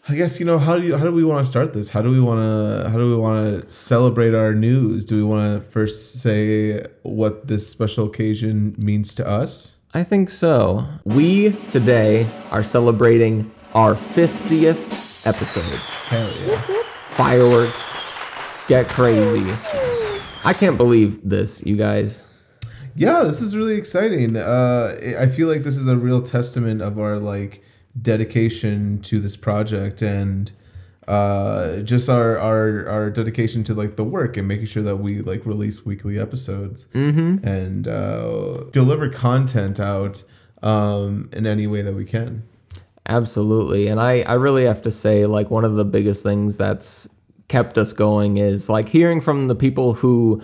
I guess, how do we want to start this? How do we want to celebrate our news? Do we want to first say what this special occasion means to us? I think so. We today are celebrating our 50th episode. Hell yeah. Fireworks. Get crazy. I can't believe this, you guys. Yeah, this is really exciting. I feel like this is a real testament of our dedication to this project and just our dedication to the work and making sure that we release weekly episodes and deliver content out in any way that we can. Absolutely. And I really have to say, one of the biggest things that's kept us going is hearing from the people who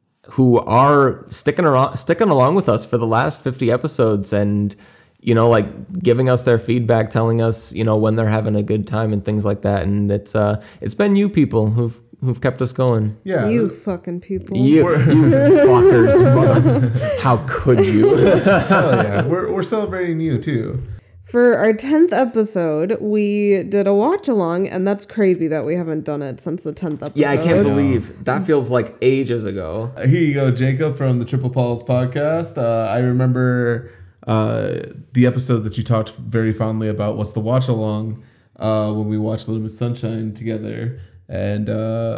are sticking along with us for the last 50 episodes and giving us their feedback, telling us when they're having a good time and things like that. And it's been you people who've kept us going. Yeah, you fucking people. You fuckers, mother. How could you? Hell yeah, we're celebrating you too. For our 10th episode, we did a watch along, and that's crazy that we haven't done it since the 10th episode. Yeah, I can't believe that feels like ages ago. Here you go, Jacob from the Triple Pauls podcast. I remember the episode that you talked very fondly about was the watch along when we watched Little Miss Sunshine together, and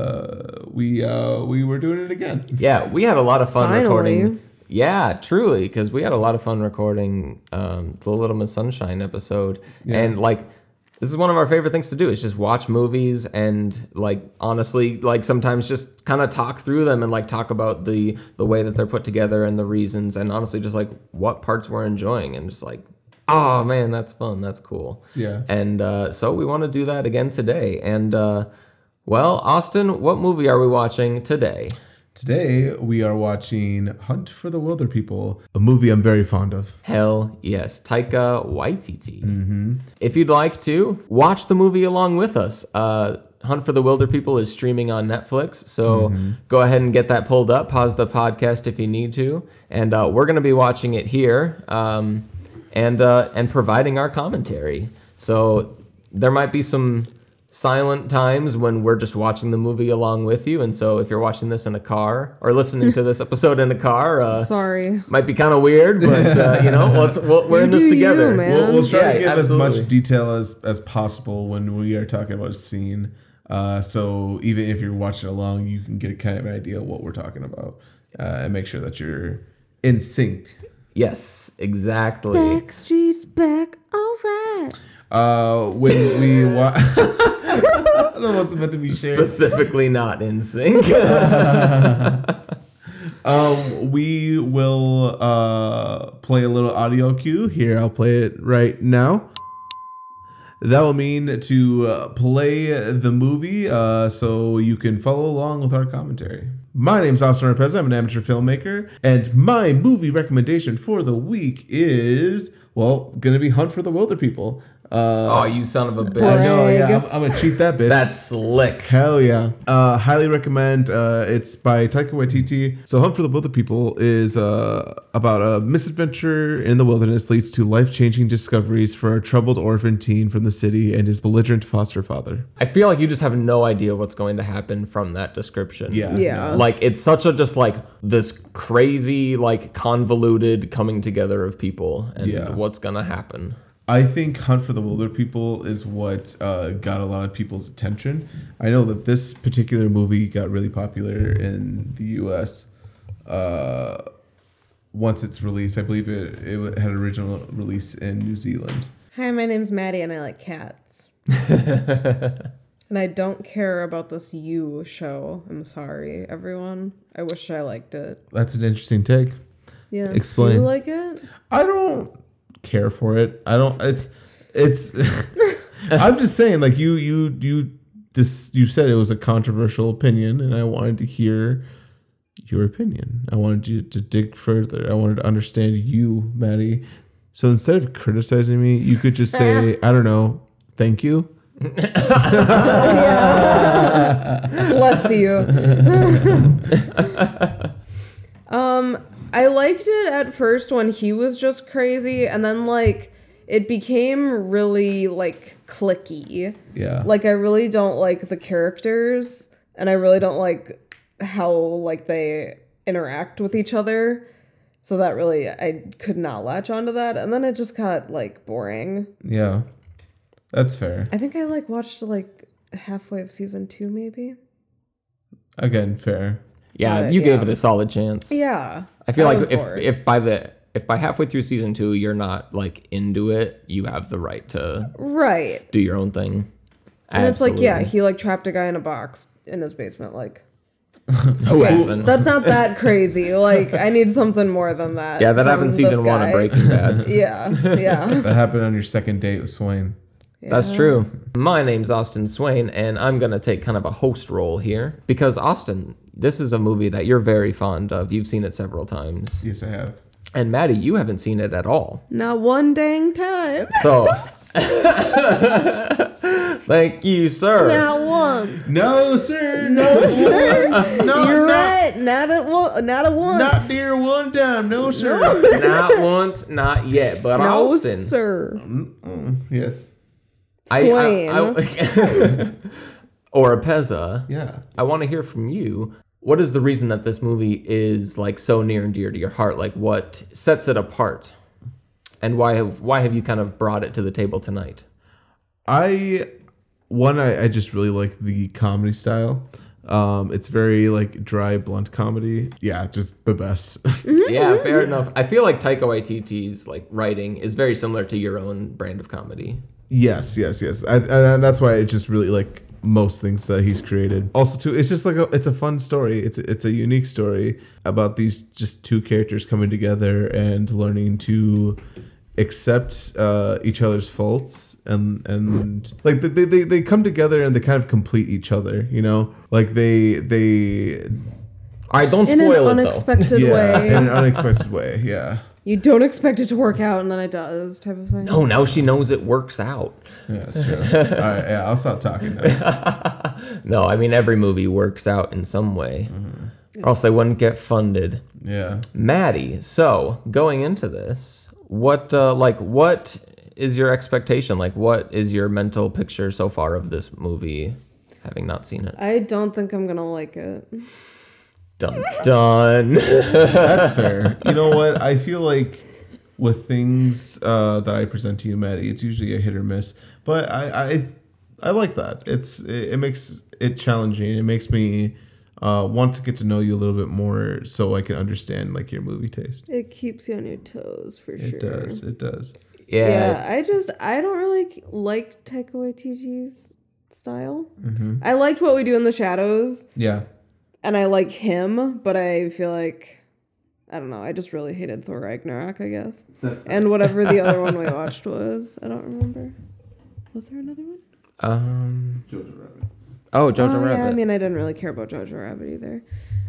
we were doing it again. Yeah, we had a lot of fun Finally. recording. Yeah, truly, because we had a lot of fun recording the Little Miss Sunshine episode, and this is one of our favorite things to do. Is just watch movies and honestly, sometimes just kind of talk through them and talk about the way that they're put together and the reasons, and honestly just what parts we're enjoying and just oh man, that's fun, that's cool. Yeah. And so we want to do that again today. And well, Austin, what movie are we watching today? Today, we are watching Hunt for the Wilderpeople, a movie I'm very fond of. Hell yes. Taika Waititi. Mm-hmm. If you'd like to, watch the movie along with us. Hunt for the Wilderpeople is streaming on Netflix, so go ahead and get that pulled up. Pause the podcast if you need to. And we're going to be watching it here and providing our commentary. So there might be some silent times when we're just watching the movie along with you, and so if you're watching this in a car or listening to this episode in a car, sorry, might be kind of weird, but we're in this together. We'll try to give absolutely. as much detail as possible when we are talking about a scene, so even if you're watching along, you can get a kind of an idea of what we're talking about, and make sure that you're in sync. Yes, exactly. Backstreet's back, all right. When we watch, that wasn't meant to be shared. Specifically not in sync. We will play a little audio cue here. I'll play it right now. That will mean to play the movie so you can follow along with our commentary. My name's Austin Arpeza. I'm an amateur filmmaker, and my movie recommendation for the week is, going to be Hunt for the Wilderpeople. Oh, you son of a bitch. I know, yeah. I'm going to cheat that bitch. That's slick. Hell yeah. Highly recommend. It's by Taika Waititi. So Hunt for the Wilderpeople is about a misadventure in the wilderness leads to life-changing discoveries for a troubled orphan teen from the city and his belligerent foster father. I feel like you just have no idea what's going to happen from that description. Yeah. It's such a just this crazy, convoluted coming together of people and what's going to happen. I think Hunt for the Wilderpeople is what got a lot of people's attention. I know that this particular movie got really popular in the U.S. Once it's released. I believe it had original release in New Zealand. Hi, my name's Maddie, and I like cats. And I don't care about this You show. I'm sorry, everyone. I wish I liked it. That's an interesting take. Yeah. Explain. Do you like it? I don't care for it. I don't. It's. I'm just saying, you said it was a controversial opinion, and I wanted to hear your opinion. I wanted you to dig further. I wanted to understand you, Maddie. So instead of criticizing me, you could just say, I don't know, thank you. Bless you. I liked it at first when he was just crazy, and then it became really like cliquey. Yeah. Like I really don't like the characters, and I really don't like how like they interact with each other. So that really, I could not latch onto that, and then it just got like boring. Yeah. That's fair. I think I like watched like halfway of season 2, maybe. Again, fair. Yeah, But, you gave yeah. it a solid chance. Yeah, I feel like was bored. if by halfway through season 2 you're not like into it, you have the right to right. do your own thing. And it's like, yeah, Absolutely. he like trapped a guy in a box in his basement. Like, Who hasn't? that's not that crazy. Like, I need something more than that. Yeah, that from happened this season 1 of guy. Breaking Bad. Yeah, yeah. That happened on your second date with Swain. That's true. My name's Austin Swain, and I'm going to take kind of a host role here because, Austin, this is a movie that you're very fond of. You've seen it several times. Yes, I have. And Maddie, you haven't seen it at all. Not one dang time. So, thank you, sir. Not once. No, sir. No, sir. No, You're not, right. Not at one. Not at once. Not near one time. No, sir. Not once, not yet. But No, Austin, sir. Yes. Swain. or a Pezza. Yeah. I want to hear from you. What is the reason that this movie is like so near and dear to your heart? Like what sets it apart? And why have you kind of brought it to the table tonight? I just really like the comedy style. It's very like dry, blunt comedy. Yeah, just the best. Yeah, fair enough. I feel like Taika Waititi's like writing is very similar to your own brand of comedy. Yes. And that's why I just really like most things that he's created. Also, too, it's just like it's a fun story. It's a unique story about these just two characters coming together and learning to accept each other's faults and like they come together and they kind of complete each other. You know, like they All right, don't In spoil an it though. unexpected in way. an unexpected way. Yeah. You don't expect it to work out, and then it does, type of thing. No, now she knows it works out. Yeah, that's true. All right, yeah, I'll stop talking now. No, I mean every movie works out in some way, or else they wouldn't get funded. Yeah. Maddie, so going into this, what is your expectation? Like, what is your mental picture so far of this movie, having not seen it? I don't think I'm gonna like it. Dun dun. That's fair. You know what? I feel like with things that I present to you, Maddie, it's usually a hit or miss. But I like that. It makes it challenging. It makes me want to get to know you a little bit more, so I can understand like your movie taste. It keeps you on your toes for sure. It does. It does. Yeah. I don't really like Taika Waititi's style. Mm-hmm. I liked What We Do in the Shadows, Yeah. and I like him, but I feel like, I don't know, I just really hated Thor Ragnarok, I guess. That's And whatever the other one we watched was, I don't remember. Was there another one? Jojo Rabbit. Oh, Jojo Oh, Rabbit. yeah, I mean, I didn't really care about Jojo Rabbit either.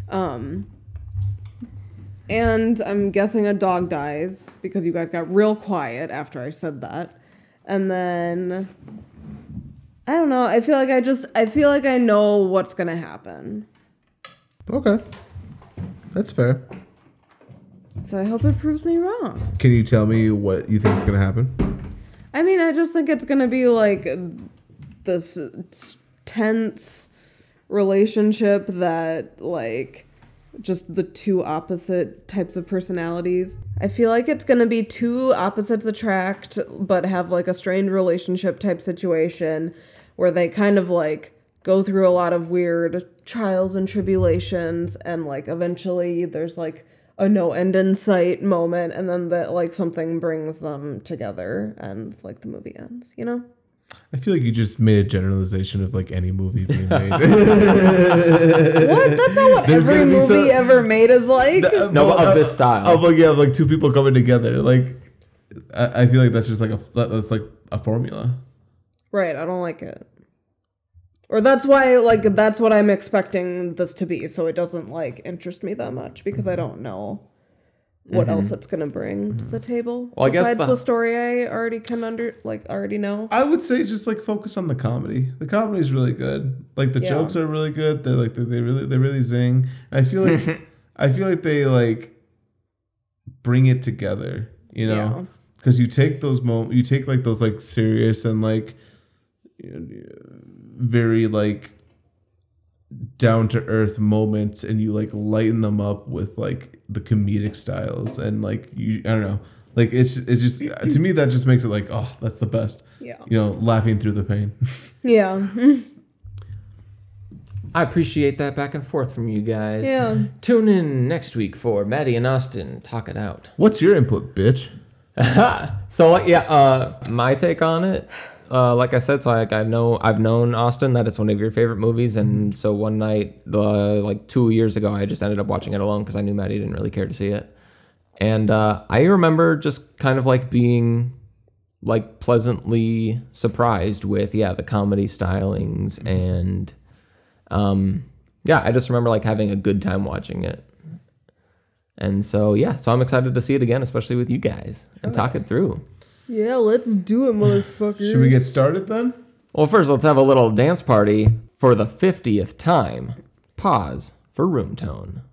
And I'm guessing a dog dies because you guys got real quiet after I said that. And then I don't know. I feel like I know what's gonna happen. Okay. That's fair. So I hope it proves me wrong. Can you tell me what you think is going to happen? I mean, I just think it's gonna be like this tense relationship that like just the two opposite types of personalities. I feel like it's gonna be two opposites attract but have like a strained relationship type situation where they kind of like go through a lot of weird trials and tribulations, and like eventually there's like a no end in sight moment, and then that like something brings them together and like the movie ends, you know? I feel like you just made a generalization of like any movie being made. What? That's not what There's every gonna be movie some- ever made is like. No, of this style. Of like, yeah, like two people coming together. Like, I feel like that's just like that's like a formula. Right, I don't like it. Or that's why, like, that's what I'm expecting this to be, so it doesn't, like, interest me that much, because I don't know what else it's gonna bring to the table. Well, I guess besides the story I already can already know. I would say just like focus on the comedy. The comedy is really good. Like the Yeah. jokes are really good. They're like they really zing. I feel like they like bring it together. You know, because you take those you take like those like serious and like very like down to earth moments, and you like lighten them up with like the comedic styles, and like I don't know, like it just to me that just makes it like, oh, that's the best. Yeah. Laughing through the pain. Yeah. I appreciate that back and forth from you guys. Yeah. Tune in next week for Maddie and Austin talk it out. What's your input, bitch? So my take on it, like I said, so like I've known Austin that it's one of your favorite movies, and so one night, like 2 years ago, I just ended up watching it alone because I knew Maddie didn't really care to see it, and I remember just kind of like being like pleasantly surprised with the comedy stylings, and I just remember like having a good time watching it. And so I'm excited to see it again, especially with you guys, and talk it through. Yeah, let's do it, motherfuckers. Should we get started then? Well, first, let's have a little dance party for the 50th time. Pause for room tone.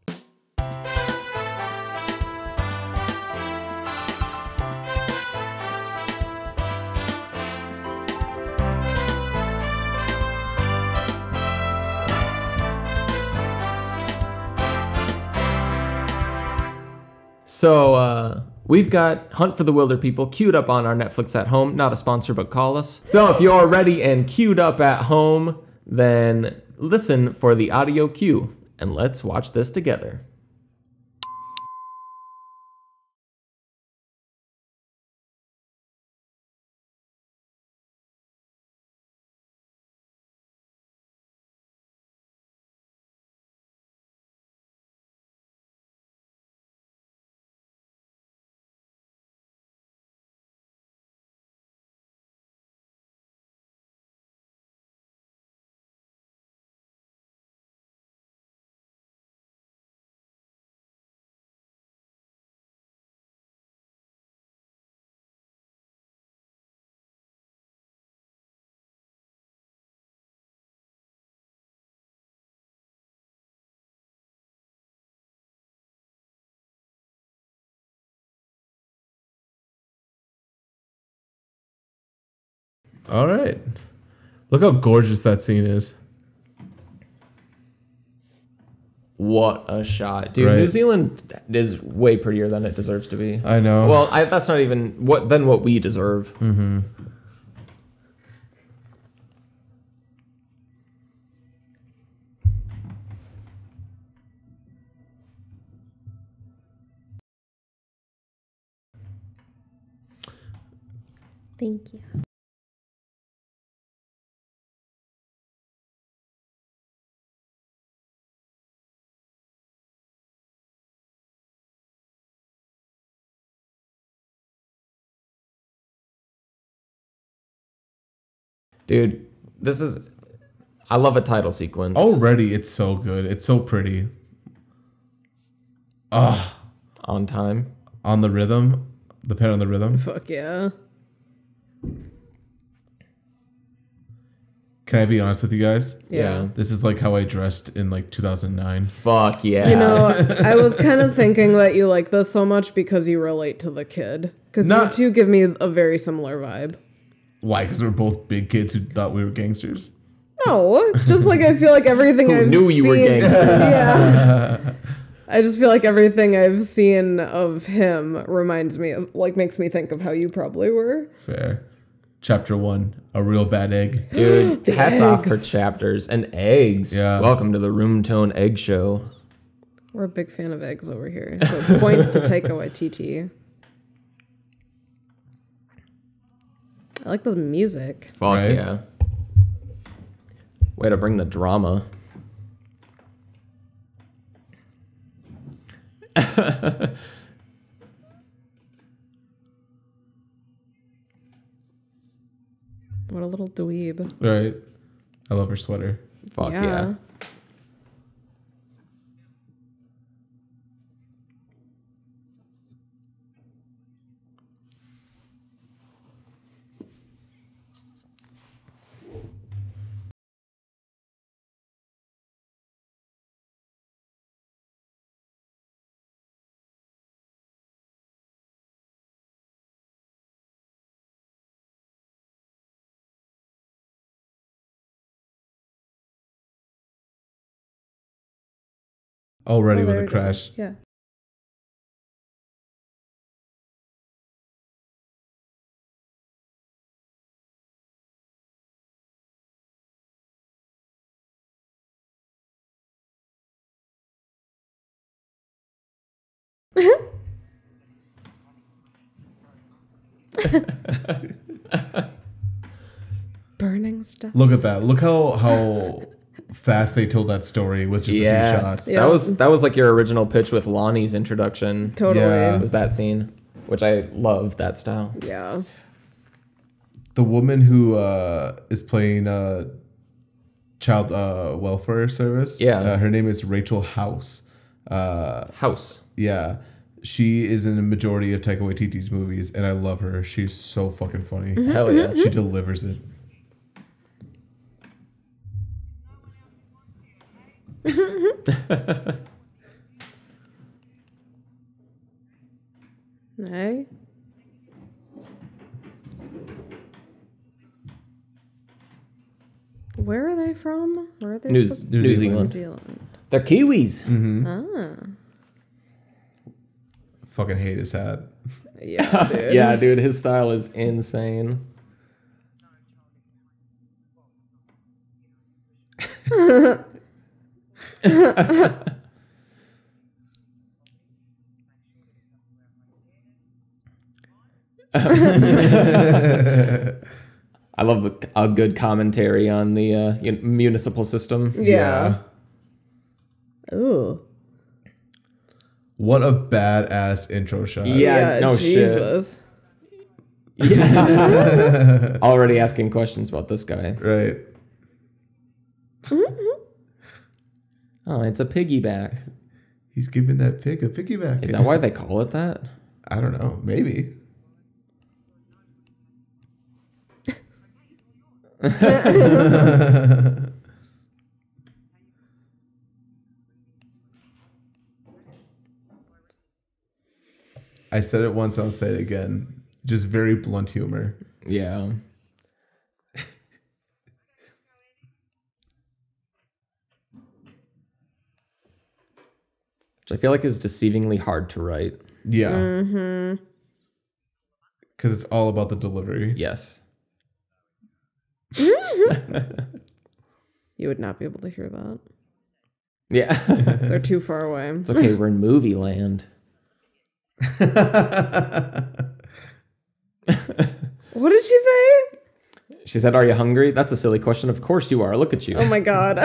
So, we've got Hunt for the Wilder People queued up on our Netflix at home. Not a sponsor, but call us. So if you're ready and queued up at home, then listen for the audio cue, and let's watch this together. All right. Look how gorgeous that scene is. What a shot. Dude, Right. New Zealand is way prettier than it deserves to be. I know. Well, that's not even what we deserve. Mm-hmm. Thank you. Dude, I love a title sequence. Already, it's so good. It's so pretty. On time. On the rhythm. The pen on the rhythm. Fuck yeah. Can I be honest with you guys? Yeah. This is like how I dressed in like 2009. Fuck yeah. You know, I was kind of thinking that you like this so much because you relate to the kid. Because you two give me a very similar vibe. Why? Because we're both big kids who thought we were gangsters. No, just like I feel like everything Who I've knew seen. you were gangsters? Yeah. I just feel like everything I've seen of him reminds me of, like, makes me think of how you probably were. Fair. Chapter 1, a real bad egg. Dude, hats off for eggs. chapters and eggs. Yeah. Welcome to the Room Tone Egg Show. We're a big fan of eggs over here. So points to Taika Waititi. I like the music. Fuck Right? yeah. Way to bring the drama. What a little dweeb. Right. I love her sweater. Fuck yeah. Already Oh, with there a we go. crash. Yeah. Burning stuff. Look at that. Look how fast they told that story with just a few shots. Yeah. That was like your original pitch with Lonnie's introduction. Totally. Yeah. Was that scene, which I love that style. Yeah. The woman who is playing child welfare service. Yeah. Her name is Rachel House. House. Yeah. She is in a majority of Taika Waititi's movies, and I love her. She's so fucking funny. Hell yeah. She delivers it. Hey. Where are they from? Where are they? New supposed- New New Zealand. New Zealand. They're Kiwis. Ah. Fucking hate his hat. Yeah, dude. Yeah, dude, his style is insane. I love a good commentary on the municipal system. Yeah. Ooh. What a badass intro shot. Yeah, no shit. Jesus. Yeah. Already asking questions about this guy. Right. Oh, it's a piggyback. He's giving that pig a piggyback. Is that why they call it that? I don't know. Maybe. I said it once, I'll say it again. Just very blunt humor. Yeah. Which I feel like is deceivingly hard to write. Yeah. Mm-hmm. Because it's all about the delivery. Yes. You would not be able to hear that. Yeah. They're too far away. It's okay, we're in movie land. What did she say? She said, "Are you hungry?" That's a silly question. Of course you are. Look at you. Oh my god.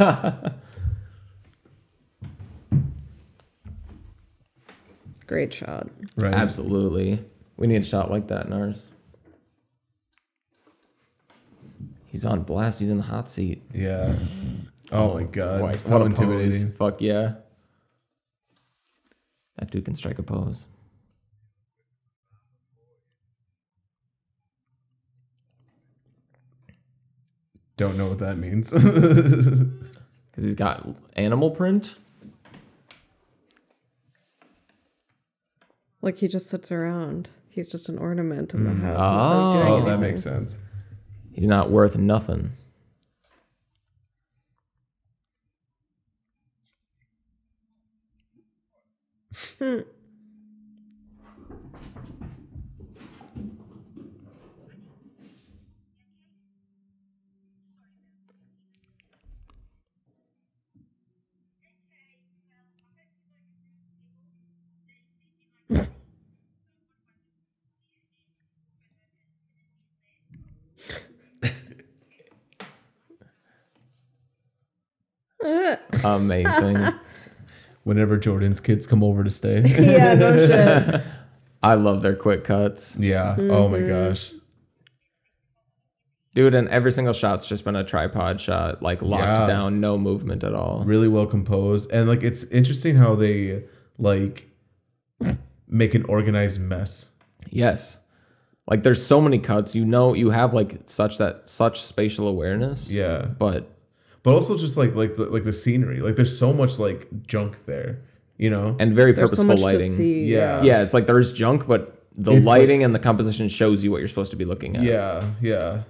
Great shot. Right. Absolutely. We need a shot like that in ours. He's on blast. He's in the hot seat. Yeah. Oh my god. What How a intimidating. pose. Fuck yeah. That dude can strike a pose. Don't know what that means. Because he's got animal print. Like he just sits around. He's just an ornament in the house instead of doing Oh, anything. that makes sense. He's not worth nothing. Amazing. Whenever Jordan's kids come over to stay. Yeah, no shit. I love their quick cuts. Yeah. Oh my gosh. Dude, and every single shot's just been a tripod shot, like locked Yeah. down, no movement at all. Really well composed. And like it's interesting how they like make an organized mess. Yes. Like there's so many cuts, you know, you have like such spatial awareness. Yeah. But also just like the scenery. Like there's so much like junk there, you know? and very There's so purposeful much lighting. to see. Yeah. Yeah, it's like there's junk, but the It's lighting and the composition shows you what you're supposed to be looking at. Yeah, yeah.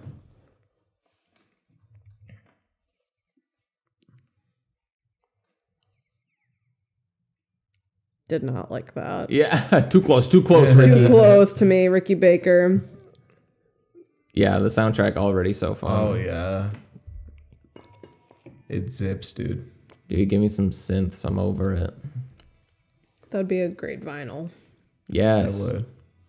Did not like that. Yeah, too close, Ricky. Too close to me, Ricky Baker. Yeah, the soundtrack already so fun. Oh yeah. It zips, dude. Dude, give me some synths. I'm over it. That'd be a great vinyl. Yes. I would.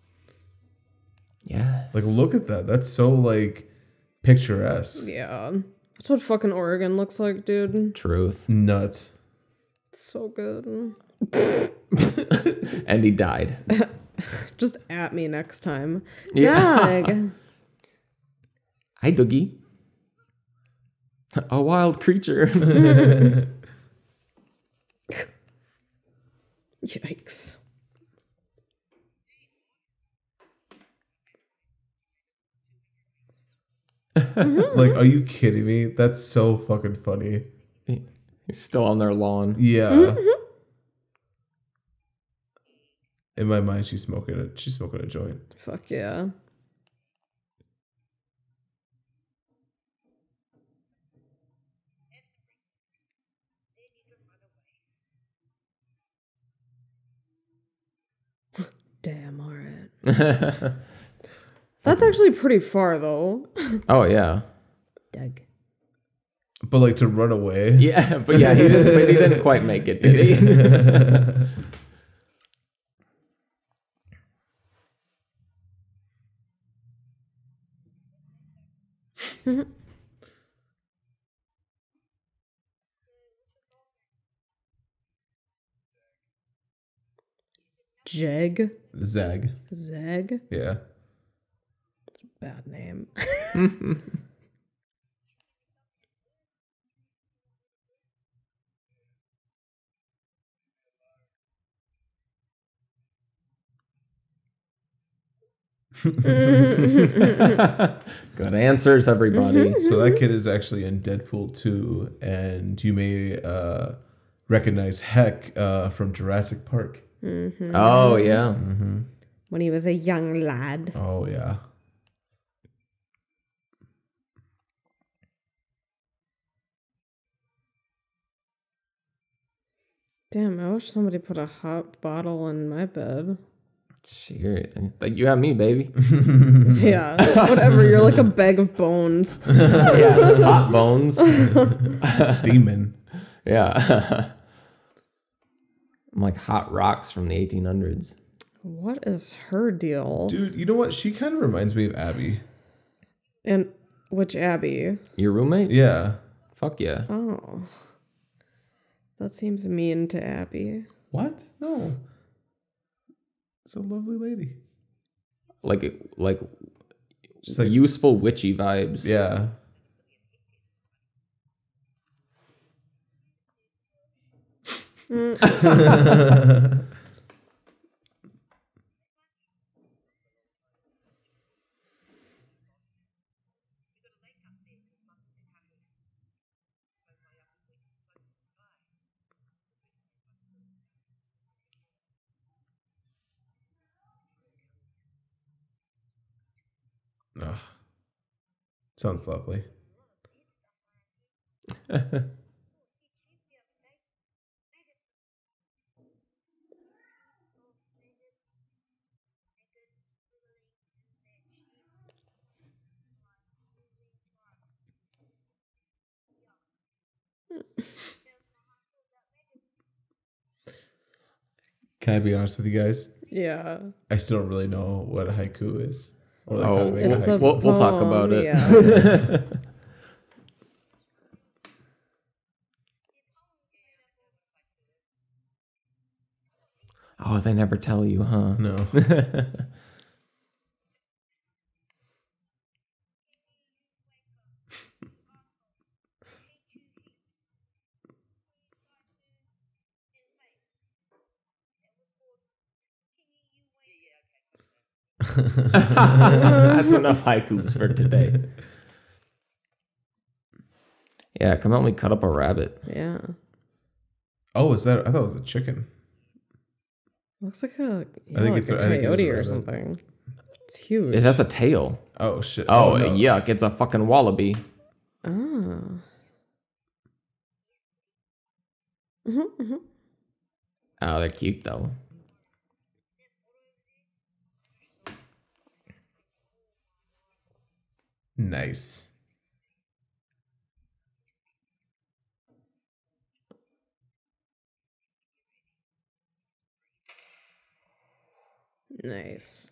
Yes. Like, look at that. That's so like picturesque. Yeah. That's what fucking Oregon looks like, dude. Truth. Nuts. It's so good. And he died. Just at me next time. Yeah. Dag. Hi, Doogie. A wild creature. Yikes. Like, are you kidding me? That's so fucking funny. He's still on their lawn. Yeah. In my mind, she's smoking a joint. Fuck yeah. Damn, alright. That's actually pretty far though. Oh, yeah. Dag. But like to run away. Yeah, but yeah, he didn't quite make it, did he? Jeg. Zag. Zeg. Yeah. Bad name. Good answers, everybody. So that kid is actually in Deadpool 2, and you may recognize Heck from Jurassic Park. Oh, yeah. When he was a young lad. Oh yeah. Damn, I wish somebody put a hot bottle in my bed. Sure. Like, you have me, baby. Yeah, whatever. You're like a bag of bones. Yeah, hot bones. Steaming. Yeah. I'm like hot rocks from the 1800s. What is her deal? Dude, you know what? She kind of reminds me of Abby. And which Abby? Your roommate? Yeah. Fuck yeah. Oh. That seems mean to Abby. What? No. It's a lovely lady. Like Just like useful witchy vibes. yeah. Oh, sounds lovely. Can I be honest with you guys? Yeah. I still don't really know what a haiku is. Or like how Oh, to make It's a a haiku. we'll talk poem, about it. Yeah. Oh, they never tell you, huh? No. That's enough haikus for today. Yeah, come help me cut up a rabbit. Yeah. Oh, is that? I thought it was a chicken. Looks like a, I think like it's a a- I think it was coyote a or rabbit. something. It's huge. It has a tail. Oh shit. Oh, no. yuck. It's a fucking wallaby. Ah. Mm-hmm, mm-hmm. Oh, they're cute though. Nice. Nice.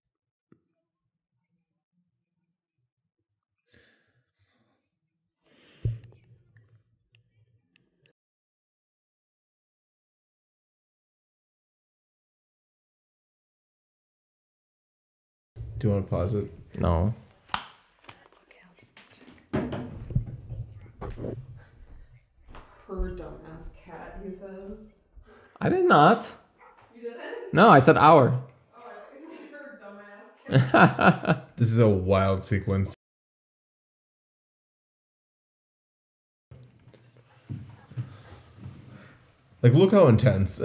Do you want to pause it? No. Her dumbass cat, he says. I did not. You didn't? No, I said our. Oh, I thought you said her dumbass cat. This is a wild sequence. Like, look how intense.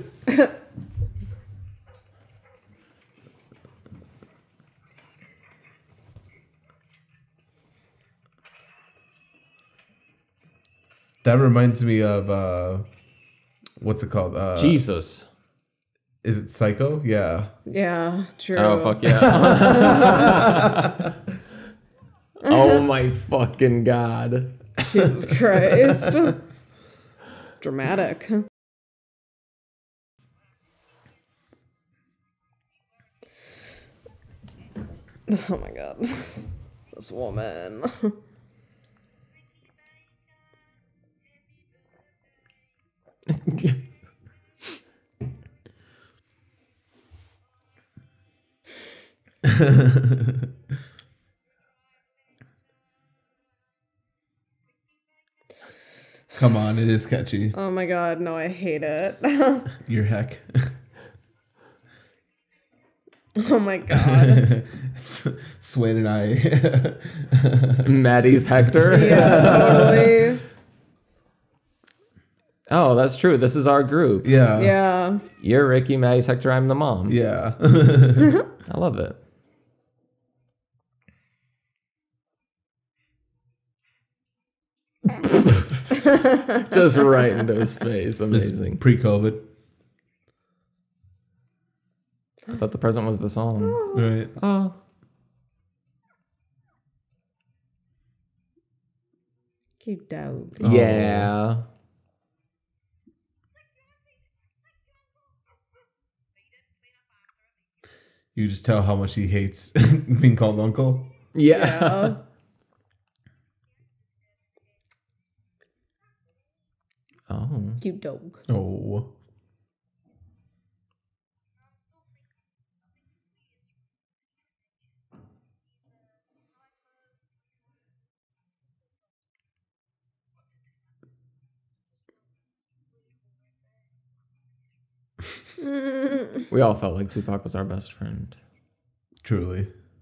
That reminds me of what's it called? Jesus. Is it Psycho? Yeah. Yeah, true. Oh, fuck yeah. Oh my fucking god. Jesus Christ. Dramatic. Oh my god. This woman. Come on, it is catchy. Oh my god, no, I hate it. Your heck. Oh my god. It's Swain and I. Maddie's Hector. Yeah, totally. Oh, that's true. This is our group. Yeah. Yeah. You're Ricky, Maddie's Hector, I'm the mom. Yeah. I love it. Just right into his face. Amazing. Pre-COVID. I thought the present was the song. Right. Oh. Cute dog. Oh. Yeah. You just tell how much he hates being called uncle. Yeah. Yeah. Oh. Cute dog. Oh. We all felt like Tupac was our best friend. Truly.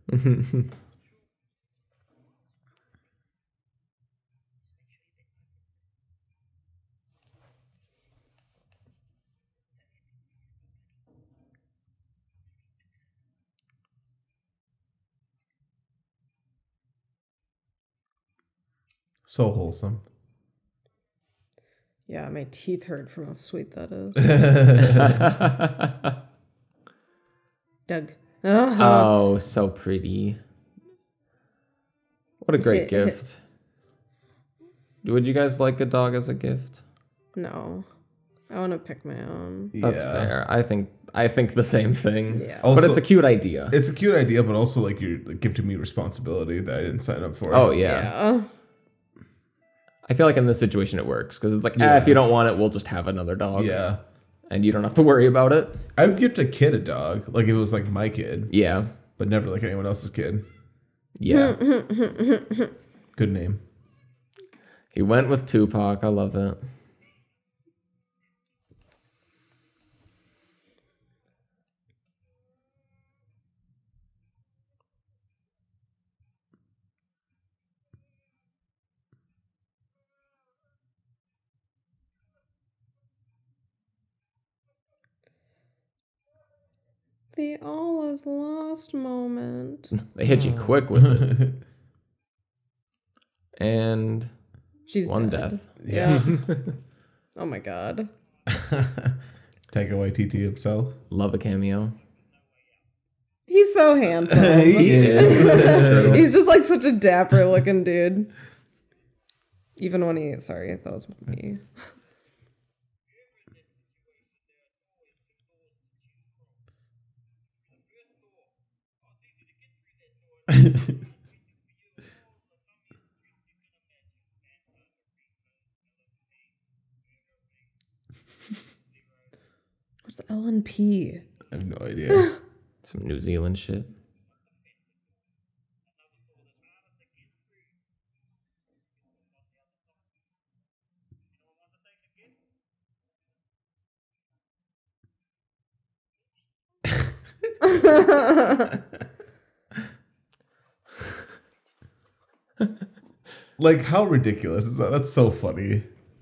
So wholesome. Yeah, my teeth hurt from how sweet that is. Doug. Oh, so pretty. What a great gift. Would you guys like a dog as a gift? No. I want to pick my own. That's fair. I think the same thing. Yeah. Also, But it's a cute idea. It's a cute idea, but also like you're giving me responsibility that I didn't sign up for. Oh yeah. Yeah. I feel like in this situation it works because it's like, Yeah. if you don't want it, we'll just have another dog. Yeah. And you don't have to worry about it. I would gift a kid a dog, like if it was like my kid, Yeah. but never like anyone else's kid. Yeah. Good name. He went with Tupac. I love it. The all is lost moment. They hit you quick with it. And She's one dead. death. Yeah. Oh my god. Taika Waititi himself. Love a cameo. He's so handsome. He is. It's true. He's just like such a dapper looking dude. Even when sorry, that was me. What's LNP? I have no idea. Some New Zealand shit. Like, how ridiculous is that? That's so funny.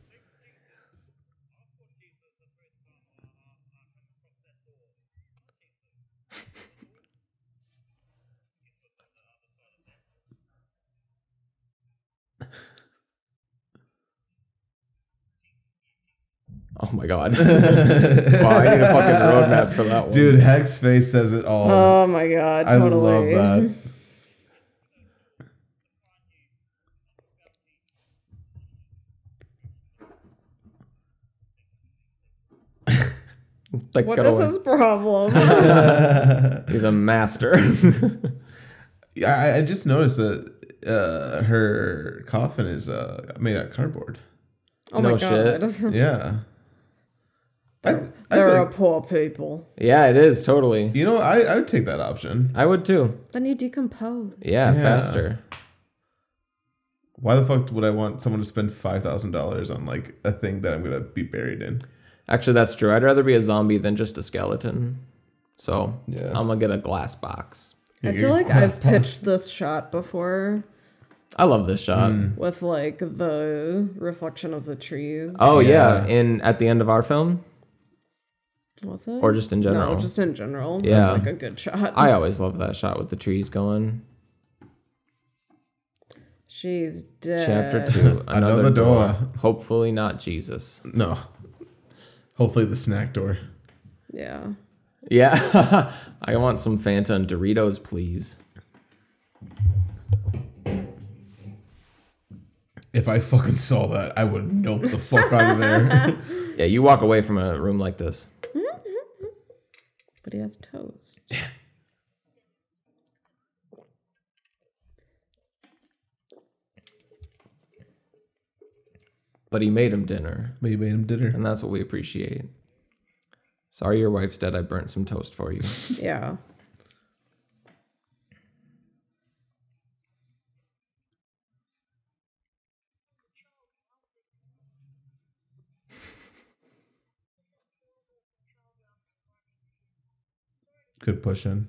Oh my god. Wow, I need a fucking roadmap for that one. Dude, Heck's face says it all. Oh my god, I totally. love that. Like, What go is away. his problem? He's a master. I just noticed that her coffin is made out of cardboard. Oh No my god. Yeah. I There are think, poor people. Yeah, it is, totally. you know, I would take that option. I would too. Then you decompose. Yeah, Yeah. faster. Why the fuck would I want someone to spend $5,000 on like a thing that I'm gonna be buried in? Actually, that's true. I'd rather be a zombie than just a skeleton. So, Yeah. I'm gonna get a glass box. I feel like I've pitched this shot before I love this shot. with like the reflection of the trees. Oh Yeah. yeah, at the end of our film, Was it? or just in general. No, just in general. Yeah. It's like a good shot. I always love that shot with the trees going. She's dead. Chapter 2, another Another door. door. Hopefully not Jesus. No. Hopefully the snack door. Yeah. Yeah, I want some Fanta and Doritos, please. If I fucking saw that, I would nope the fuck out of there. Yeah, you walk away from a room like this. But he has toes. But he made him dinner, But you made him dinner. and that's what we appreciate. Sorry your wife's dead. I burnt some toast for you. Yeah. Good push in.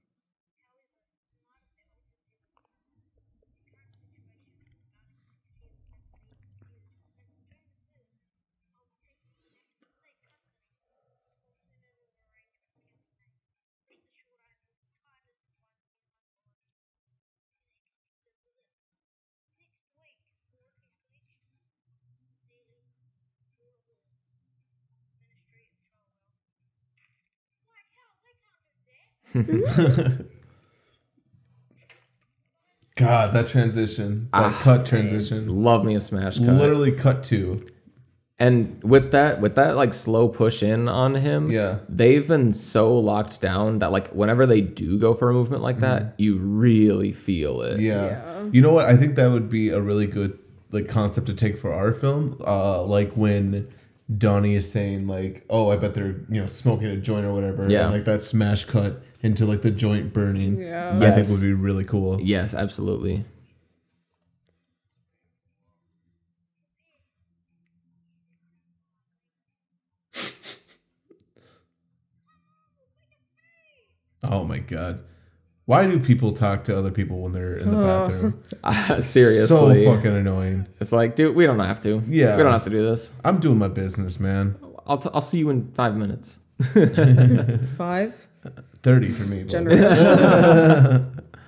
God, that transition, that cut transition, Love me a smash cut. literally cut to. And with that like slow push in on him, Yeah. they've been so locked down that like whenever they do go for a movement like that, you really feel it. Yeah. You know what? I think that would be a really good like concept to take for our film. Like when Donnie is saying like, "Oh, I bet they're smoking a joint or whatever." Yeah. And, like that smash cut into like the joint burning. Yeah. I think Yes. would be really cool. Yes, absolutely. Oh my god. Why do people talk to other people when they're in the bathroom? Seriously. So fucking annoying. It's like, dude, we don't have to. Yeah. We don't have to do this. I'm doing my business, man. I'll see you in 5 minutes. 5. 30 for me. But Generous.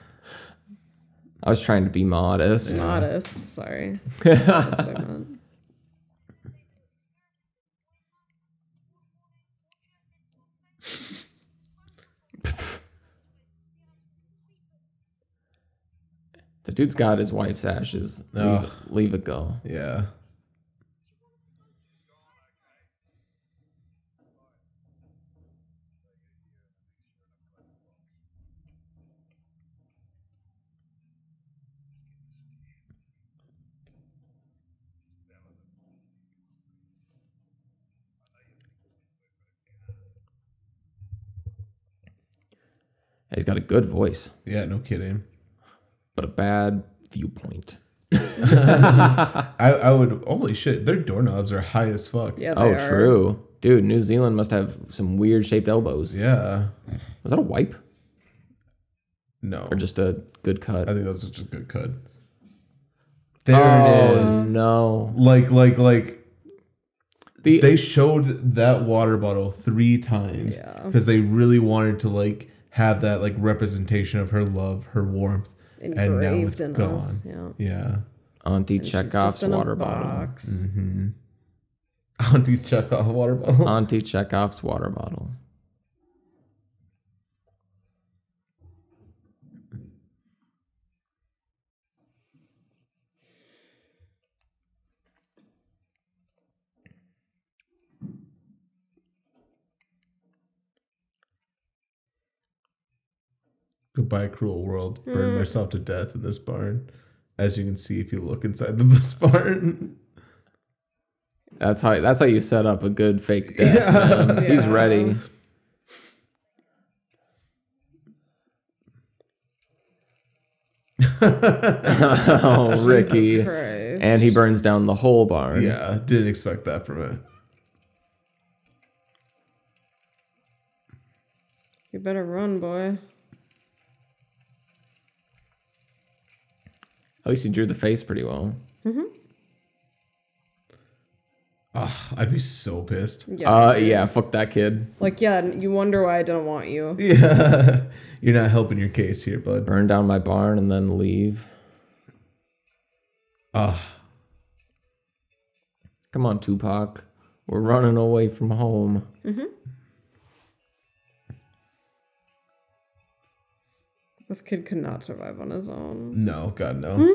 I was trying to be modest. Modest. Sorry. That's what I meant. The dude's got his wife's ashes. Leave it go. Yeah. He's got a good voice, Yeah, no kidding. but a bad viewpoint. I would. Holy shit, their doorknobs are high as fuck. Yeah, they Oh, are. true. Dude, New Zealand must have some weird shaped elbows. Yeah. Was that a wipe? No. Or just a good cut? I think that was just a good cut. There it is. No. Like The they showed that water bottle 3 times Yeah. because they really wanted to like have that like representation of her love, her warmth, and now Engraved it's in gone. us. Yeah. Yeah. Auntie And she's just Chekhov's in a water bottle. box. Auntie's Chekhov water bottle. Auntie Chekhov's water bottle. Goodbye, cruel world. Burned myself to death in this barn. As you can see if you look inside this barn. That's how you set up a good fake death. Man. He's Yeah. ready. Oh, Ricky. Jesus Christ. And he burns down the whole barn. Yeah, didn't expect that from it. You better run, boy. At least he drew the face pretty well. I'd be so pissed. Yeah, fuck that kid. Like, yeah, you wonder why I don't want you. Yeah. You're not helping your case here, bud. Burn down my barn and then leave. Ah. Come on, Tupac. We're running away from home. This kid could not survive on his own. No, God, no.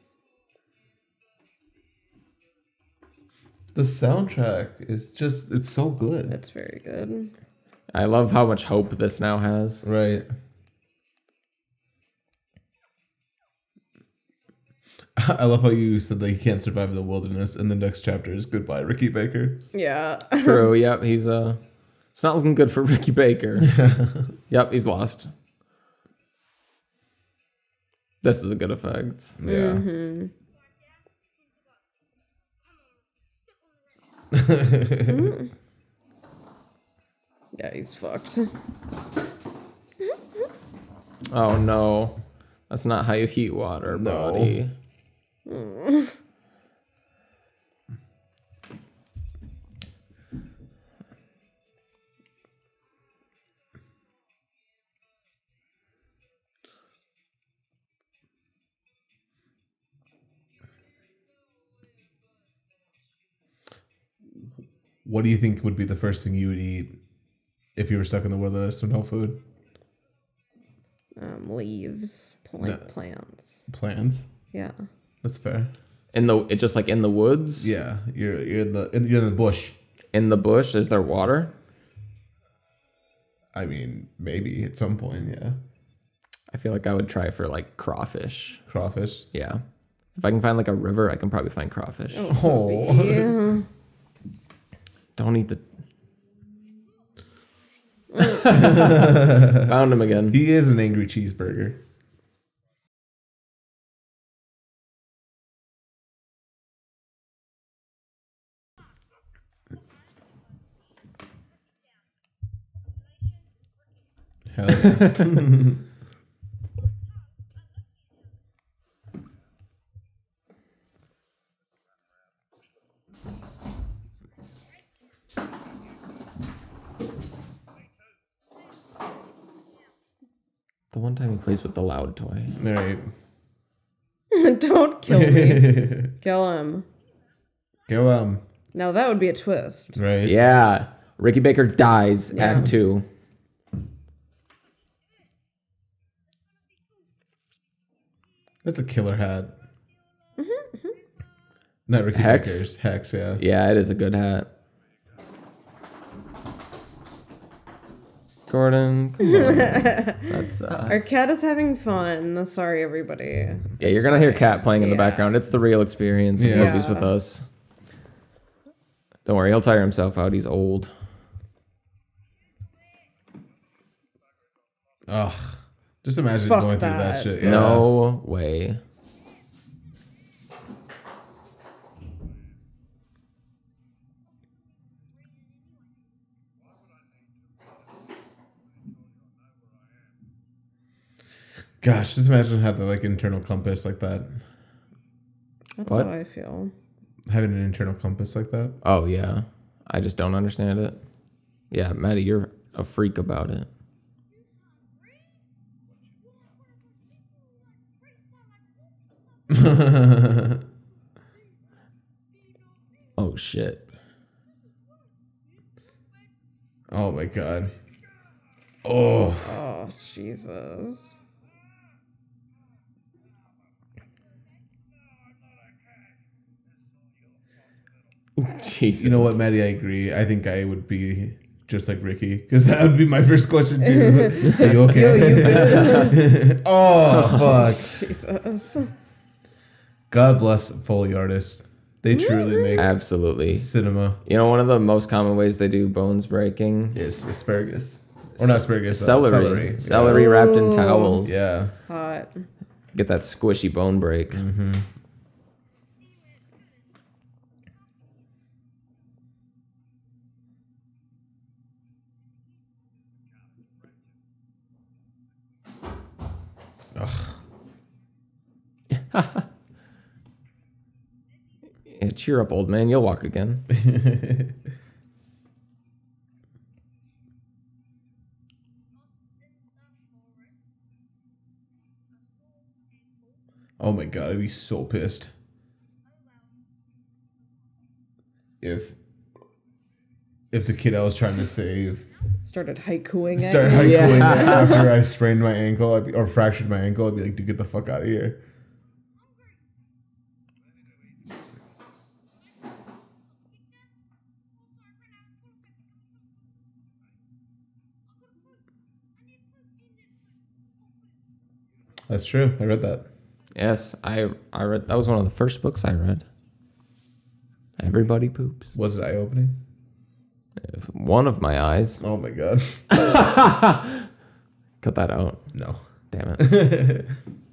The soundtrack is just, it's so good. It's very good. I love how much hope this now has. Right. I love how you said that he can't survive in the wilderness, and the next chapter is goodbye, Ricky Baker. Yeah. True, yep, he's it's not looking good for Ricky Baker. Yep, he's lost. This is a good effect. Yeah. Yeah, he's fucked. Oh no. That's not how you heat water, No. buddy. What do you think would be the first thing you would eat if you were stuck in the wilderness with no food? Leaves, No. plants. Plants. Yeah. That's fair. It's just like in the woods? Yeah, you're in the bush. In the bush, is there water? I mean, maybe at some point, yeah. I feel like I would try for like crawfish. Crawfish. Yeah. If I can find like a river, I can probably find crawfish. Oh. Yeah. Don't eat the. Found him again. He is an angry cheeseburger. Hell yeah. The one time he plays with the loud toy. All right. Don't kill me. Kill him. Go Now that would be a twist. right. Yeah. Ricky Baker dies, Yeah. Act 2. That's a killer hat. Not Ricky Hex? Vickers. Hex, yeah. Yeah, it is a good hat. Gordon, come on. That's Our cat is having fun. Sorry, everybody. yeah. You're gonna hear Cat playing in the background. It's the real experience of Yeah. movies with us. Don't worry, he'll tire himself out. He's old. Ugh. Just imagine Fuck going through that that. shit. Yeah. No way. Gosh, just imagine having like internal compass like that. That's What? how I feel. Having an internal compass like that. Oh yeah, I just don't understand it. Yeah, Maddie, you're a freak about it. Oh shit. Oh my god. Oh. Oh, Jesus. Jesus. You know what, Maddie? I agree. I think I would be just like Ricky, because that would be my first question too. Are you okay? Yo, you good? Oh fuck! Jesus. God bless Foley artists. They truly make Absolutely. cinema. You know, one of the most common ways they do bones breaking? Yes, asparagus. Or not asparagus. Celery. Celery. Celery wrapped in Ooh. towels. Yeah. Hot. Get that squishy bone break. Mm-hmm. Yeah, cheer up, old man. You'll walk again. Oh my god, I'd be so pissed if the kid I was trying to save Started haikuing started at you. haikuing after I sprained my ankle or fractured my ankle. I'd be like, dude, get the fuck out of here. That's true. I read that. Yes, I read. That was one of the first books I read. Everybody poops. Was it eye opening? One of my eyes. Oh my god. Cut that out. No. Damn it.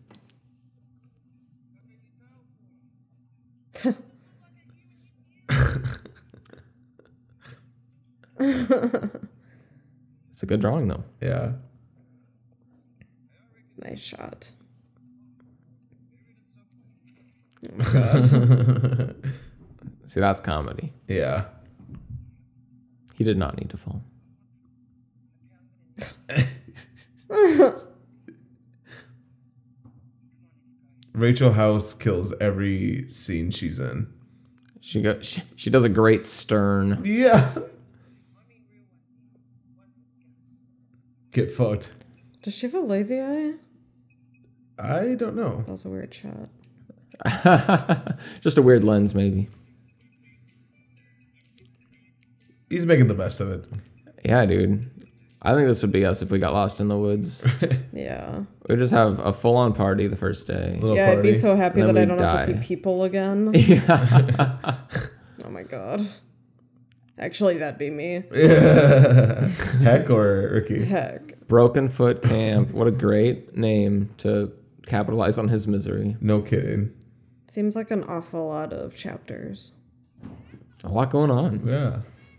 It's a good drawing though. Yeah. Nice shot. See, that's comedy. Yeah. He did not need to fall. Rachel House kills every scene she's in. She does a great stern. Yeah. Get fucked. Does she have a lazy eye? I don't know. That was a weird shot. Just a weird lens, maybe. He's making the best of it. Yeah, dude. I think this would be us if we got lost in the woods. Yeah. We'd just have a full-on party the first day. Little Yeah, I'd party. be so happy And then that I we'd don't have to die. see people again. Yeah. Oh my god. Actually, that'd be me. Yeah. Heck or Ricky? Heck. Broken Foot Camp. What a great name to capitalize on his misery. No kidding. Seems like an awful lot of chapters. A lot going on. Yeah.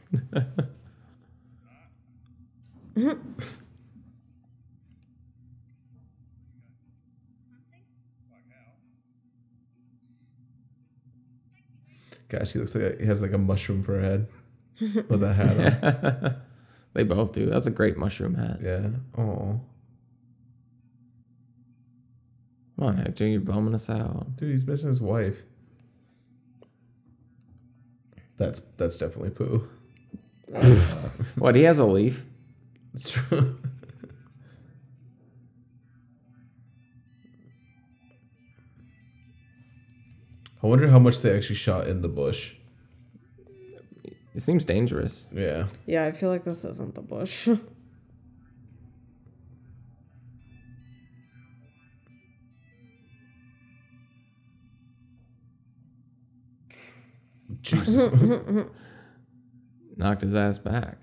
Gosh, he looks like he has like a mushroom for a head with that hat on. They both do. That's a great mushroom hat. Yeah. Oh, Come on, Hector, you're bumming us out. dude, he's missing his wife. That's definitely poo. What, he has a leaf? It's true. I wonder how much they actually shot in the bush. It seems dangerous. Yeah. Yeah, I feel like this isn't the bush. Jesus. Knocked his ass back.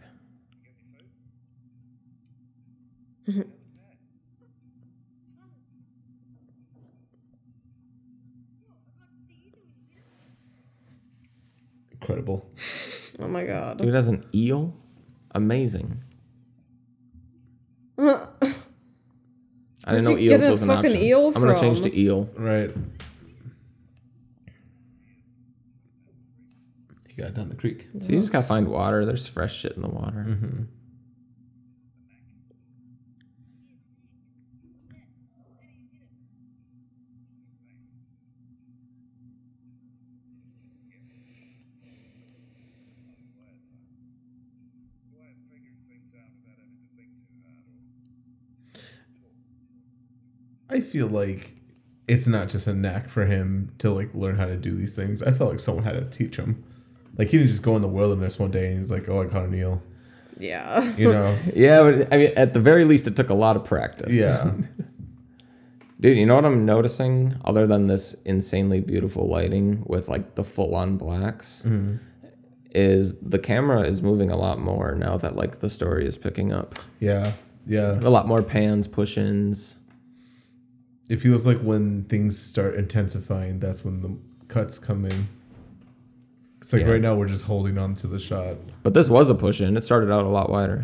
Incredible. Oh my god. Dude has an eel? Amazing. I didn't know Where'd you get eels a was an fucking option. eel I'm gonna change from? to eel. Right. He got down the creek. So you just gotta find water. There's fresh shit in the water. Mm-hmm. I feel like it's not just a knack for him to like learn how to do these things. I felt like someone had to teach him. Like he didn't just go in the wilderness one day and he's like, "Oh, I caught an eel." Yeah. You know? Yeah, but I mean, at the very least, it took a lot of practice. Yeah. Dude, you know what I'm noticing? Other than this insanely beautiful lighting with like the full-on blacks, is the camera is moving a lot more now that like the story is picking up. Yeah. Yeah. A lot more pans, push-ins. It feels like when things start intensifying, that's when the cuts come in. It's like Yeah. right now we're just holding on to the shot. But this was a push-in. It started out a lot wider.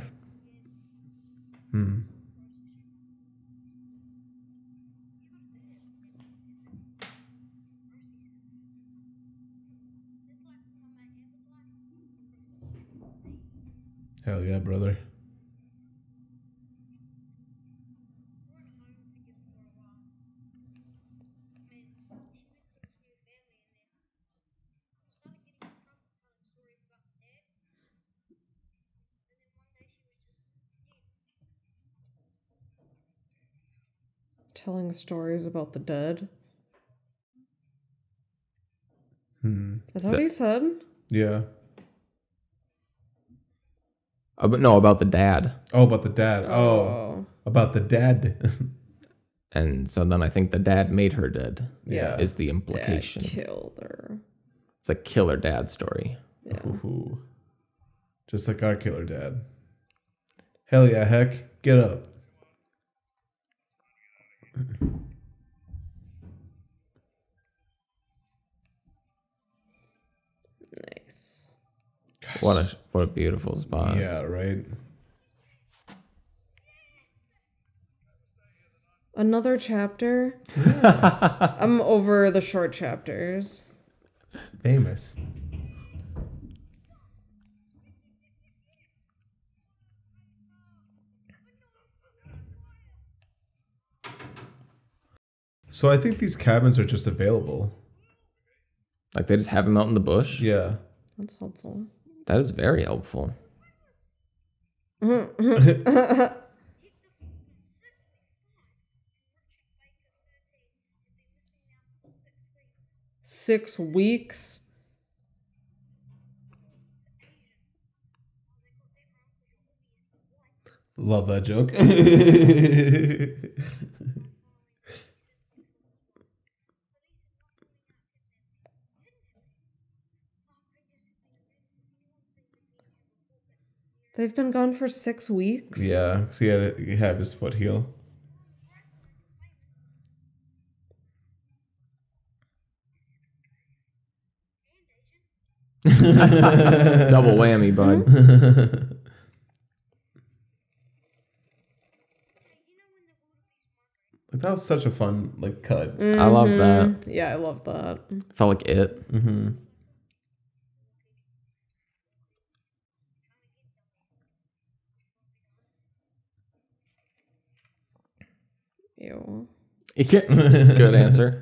Hell yeah, brother. Telling stories about the dead. Is that what he said? Yeah. But no, about the dad. Oh, about the dad. Oh. About the dad. And so then I think the dad made her dead. Yeah. Is the Dad implication. killed her. It's a killer dad story. Yeah. Ooh. Just like our killer dad. Hell yeah, heck. Get up. Nice. What a beautiful spot. Yeah, right. Another chapter. I'm over the short chapters. Famous. So I think these cabins are just available. Like they just have him out in the bush. Yeah. That's helpful. That is very helpful. 6 weeks. Love that joke. They've been gone for 6 weeks. Yeah, because he had to have his foot heal. Double whammy, bud. Like that was such a fun cut. I love that. Yeah, I love that. Felt like it. Mm-hmm. Ew. Good answer.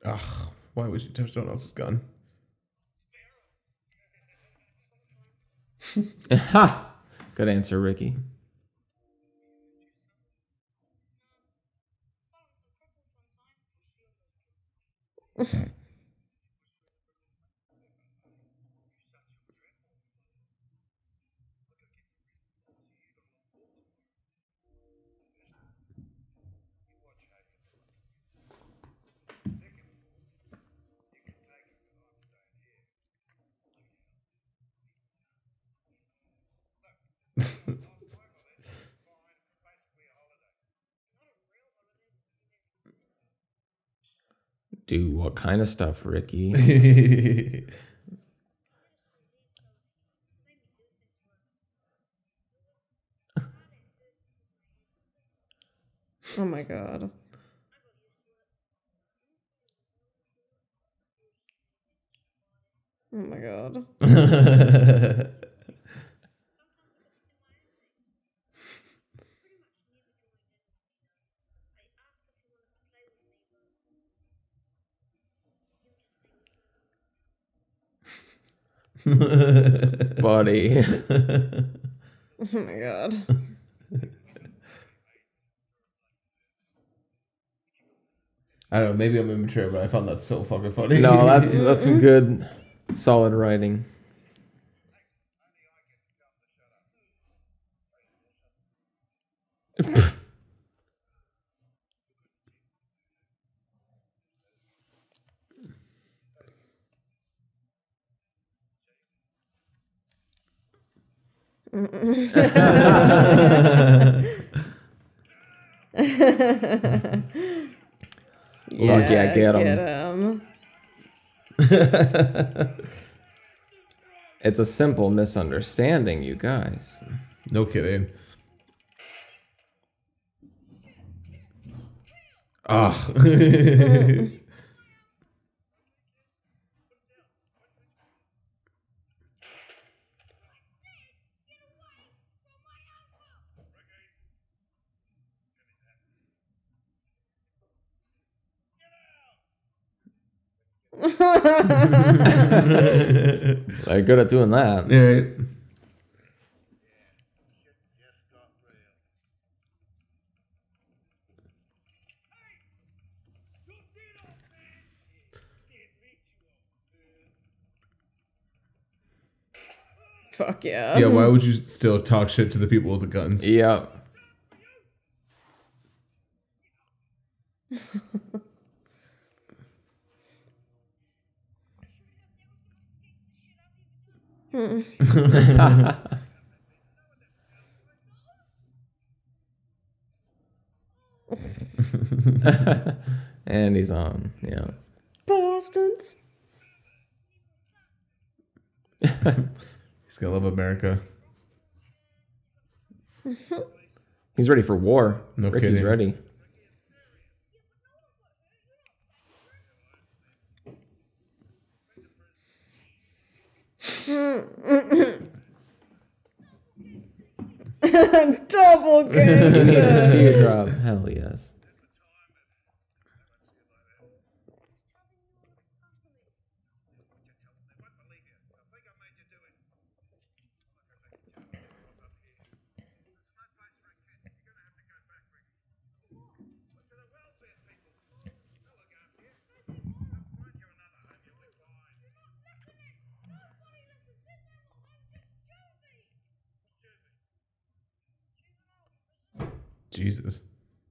Ugh, why would you touch someone else's gun? Ha! Good answer, Ricky. Do what kind of stuff, Ricky? Oh my god. Oh my god. Buddy. Oh my god. I don't know, maybe I'm immature, but I found that so fucking funny. No, that's some good, solid writing. Yeah, get 'em. get him. It's a simple misunderstanding, you guys. No kidding. Ah. They're good at doing that. Yeah. Fuck yeah. Yeah, why would you still talk shit to the people with the guns? Yep. And he's on. Yeah. Boston's. He's gonna love America. He's ready for war. No Ricky's kidding. ready. Double Give me the gangster. teardrop. Hell yes. Jesus.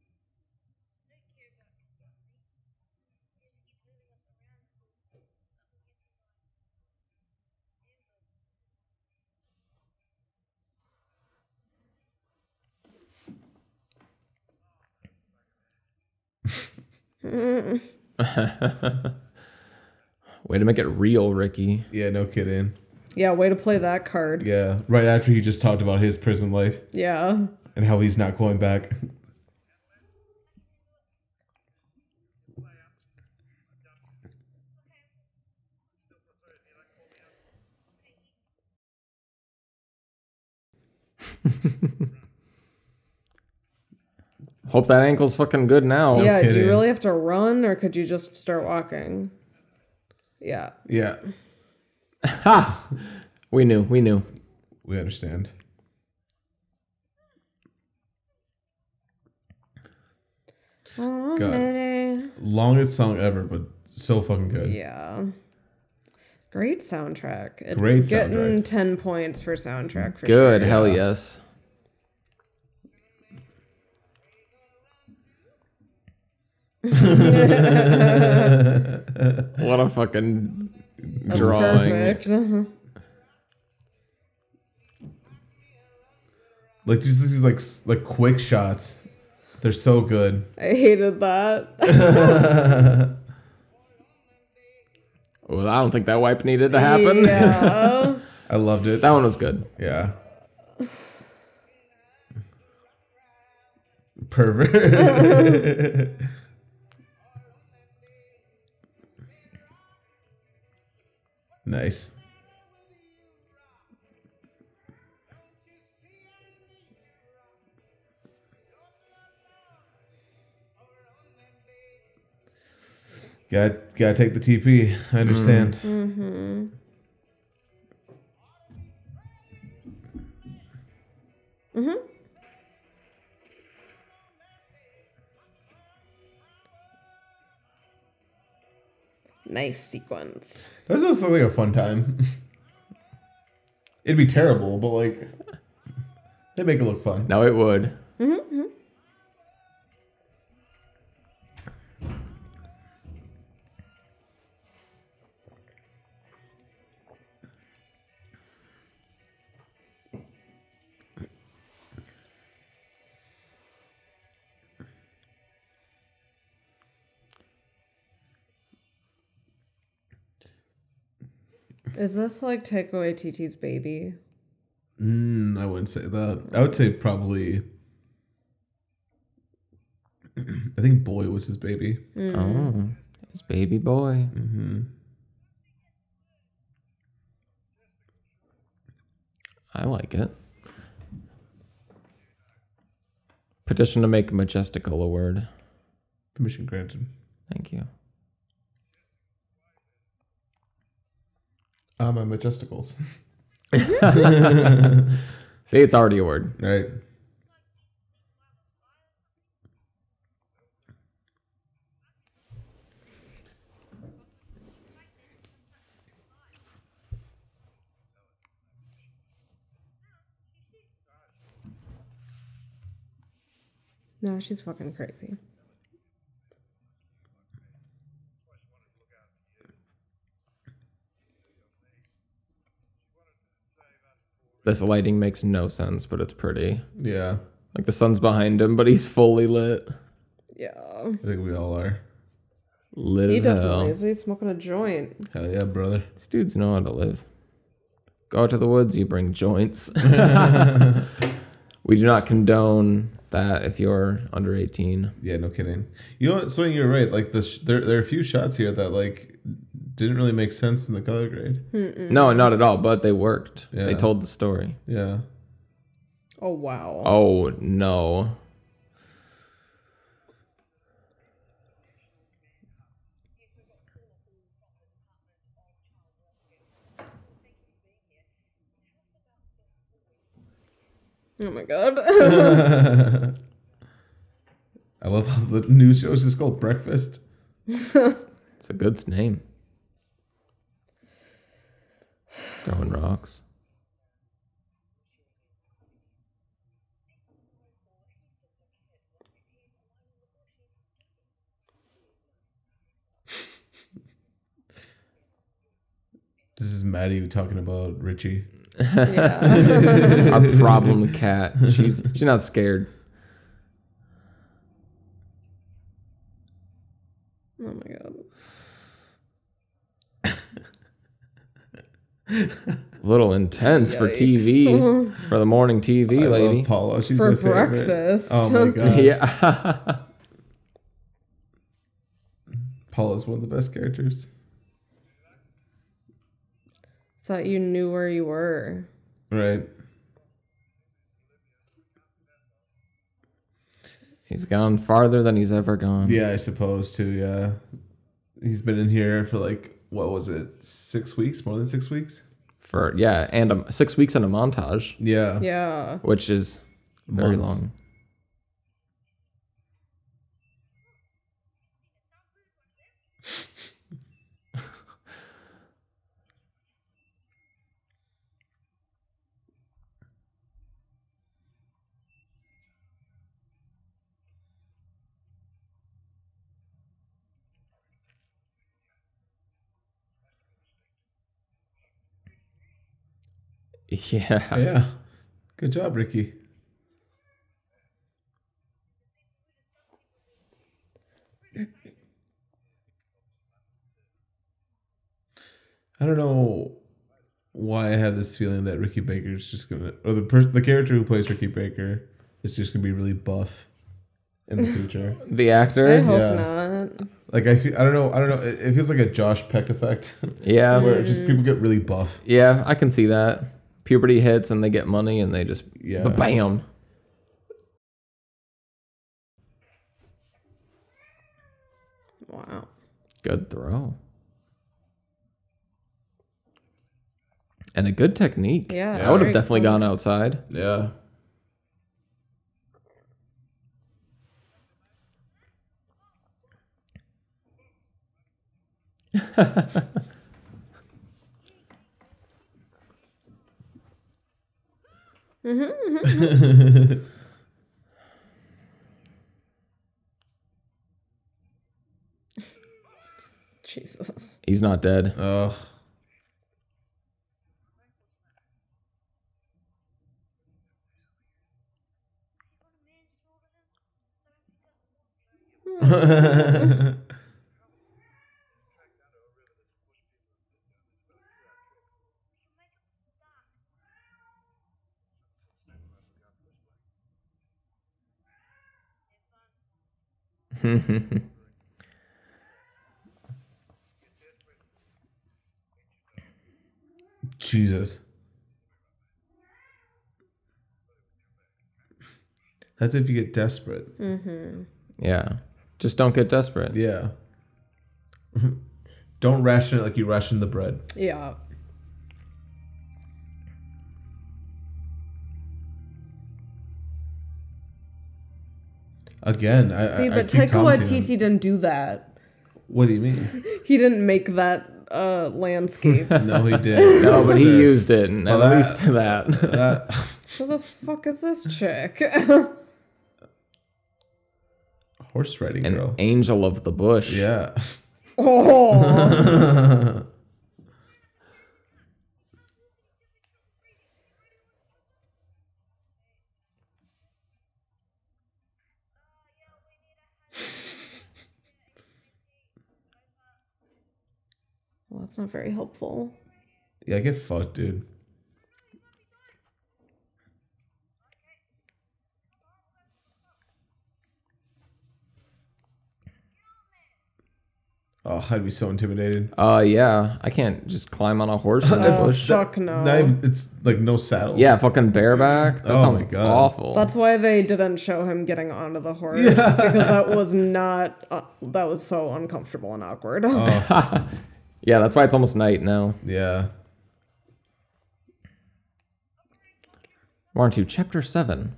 Way to make it real, Ricky. Yeah, no kidding. Yeah, way to play that card. Yeah, right after he just talked about his prison life Yeah. and how he's not going back. Hope that ankle's fucking good now. Yeah, do kidding. you really have to run or could you just start walking? Yeah. Yeah, Ha! We knew. we understand. God. Longest song ever, but so fucking good. Yeah. Great soundtrack. It's Great getting soundtrack. 10 points for soundtrack for Good, sure. hell yes. What a fucking That's drawing. perfect. Like just these like quick shots. They're so good. I hated that. Well, I don't think that wipe needed to happen. Yeah. I loved it. That one was good. Yeah. Pervert. Nice. Gotta take the TP. I understand. Mm-hmm. Mm-hmm. Nice sequence. That sounds like a fun time. It'd be terrible, but like they make it look fun. No, it would. Mm-hmm. Is this like Taika Waititi's baby? I wouldn't say that. I would say probably. I think Boy was his baby. Oh, his baby boy. Mm-hmm. I like it. Petition to make majestical a word. Permission granted. Thank you. My majesticals. See, it's already a word. Right. No, she's fucking crazy. This lighting makes no sense, but it's pretty. Yeah. Like the sun's behind him, but he's fully lit. Yeah. I think we all are. Lit He as definitely hell. is. He's smoking a joint. Hell yeah, brother. These dudes know how to live. Go out to the woods, you bring joints. We do not condone that if you're under 18. Yeah, no kidding. You know what, Swing, you're right. Like there are a few shots here that like didn't really make sense in the color grade. No, not at all, but they worked. Yeah. They told the story. Yeah. Oh, wow. Oh, no. Oh my god. I love how the new show is just called Breakfast. It's a good name. Throwing rocks. This is Maddie talking about Richie. Yeah. Our problem cat. She's not scared. Oh my god. A little intense for TV. Yikes. For the morning TV I lady. love Paula. She's For my favorite. breakfast. Oh my god. Yeah. Paula's one of the best characters. Thought you knew where you were. Right. He's gone farther than he's ever gone. Yeah, I suppose too. Yeah, he's been in here for like what was it, 6 weeks? More than 6 weeks? And 6 weeks in a montage, Yeah. Yeah. which is very Months. long. Yeah. Yeah. Good job, Ricky. I don't know why I have this feeling that Ricky Baker is just gonna, or the character who plays Ricky Baker is just gonna be really buff in the future. The I actor. hope Yeah. not. Like I don't know. It feels like a Josh Peck effect, Yeah. where just people get really buff. Yeah, I can see that. Puberty hits and they get money and they just Yeah. bam. Wow. Good throw. And a good technique. Yeah, I would have very definitely cool. gone outside. Yeah. Jesus. He's not dead. Ugh. Jesus. That's if you get desperate. Yeah. Just don't get desperate. Yeah. Don't ration it like you ration the bread. Yeah. Again, See, I but keep Taika commenting on- Waititi didn't do that. What do you mean? He didn't make that landscape. No, he did. No, but he Sir. used it, and Well, at that- least to that. that. Who the fuck is this chick? Horse riding An girl. angel of the bush. Yeah. Oh. Well, that's not very helpful. Yeah, get fucked, dude. Oh, I'd be so intimidated. Yeah. I can't just climb on a horse in the Oh, bush. fuck no. Not even, it's like no saddle. Yeah, fucking bareback. That Oh sounds my God. awful. That's why they didn't show him getting onto the horse because that was not. That was so uncomfortable and awkward. Yeah, that's why it's almost night now. Yeah. We're on to chapter 7.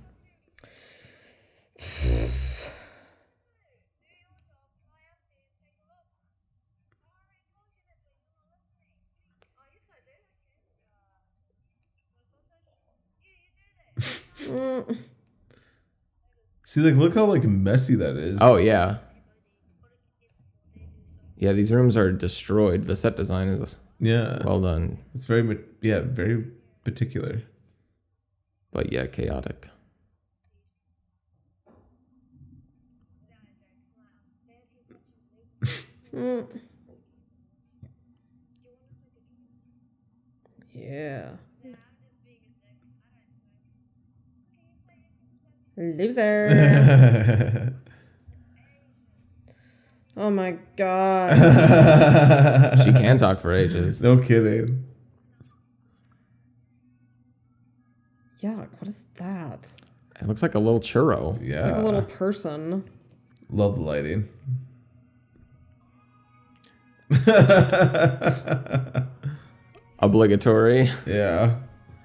See, like, look how like messy that is. Oh, yeah. Yeah, these rooms are destroyed. The set design is yeah. well done, It's very, very particular. but yeah, chaotic. Yeah. Loser. Oh my god. She can talk for ages. No kidding. Yuck, what is that? It looks like a little churro. Yeah. It's like a little person. Love the lighting. Obligatory. Yeah.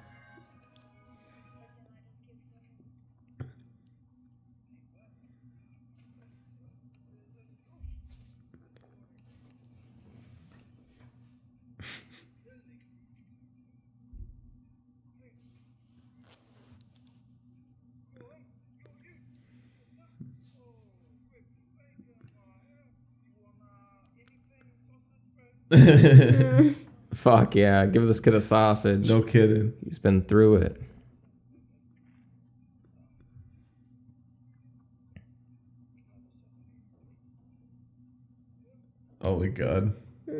Fuck yeah. Give this kid a sausage. No kidding. He's been through it. Oh my god.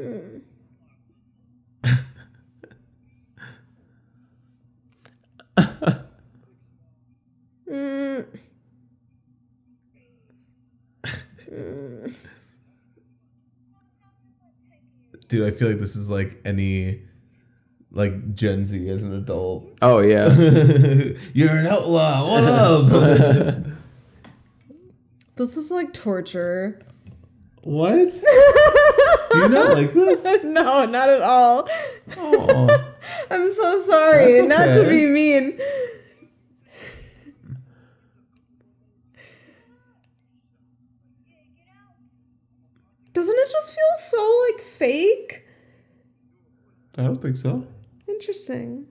Dude, I feel like this is like any like Gen Z as an adult. Oh yeah. You're an outlaw. What up? This is like torture. What? Do you not like this? No, not at all. Oh. I'm so sorry. That's Not to okay. be mean. Doesn't it just feel so like fake? I don't think so. Interesting.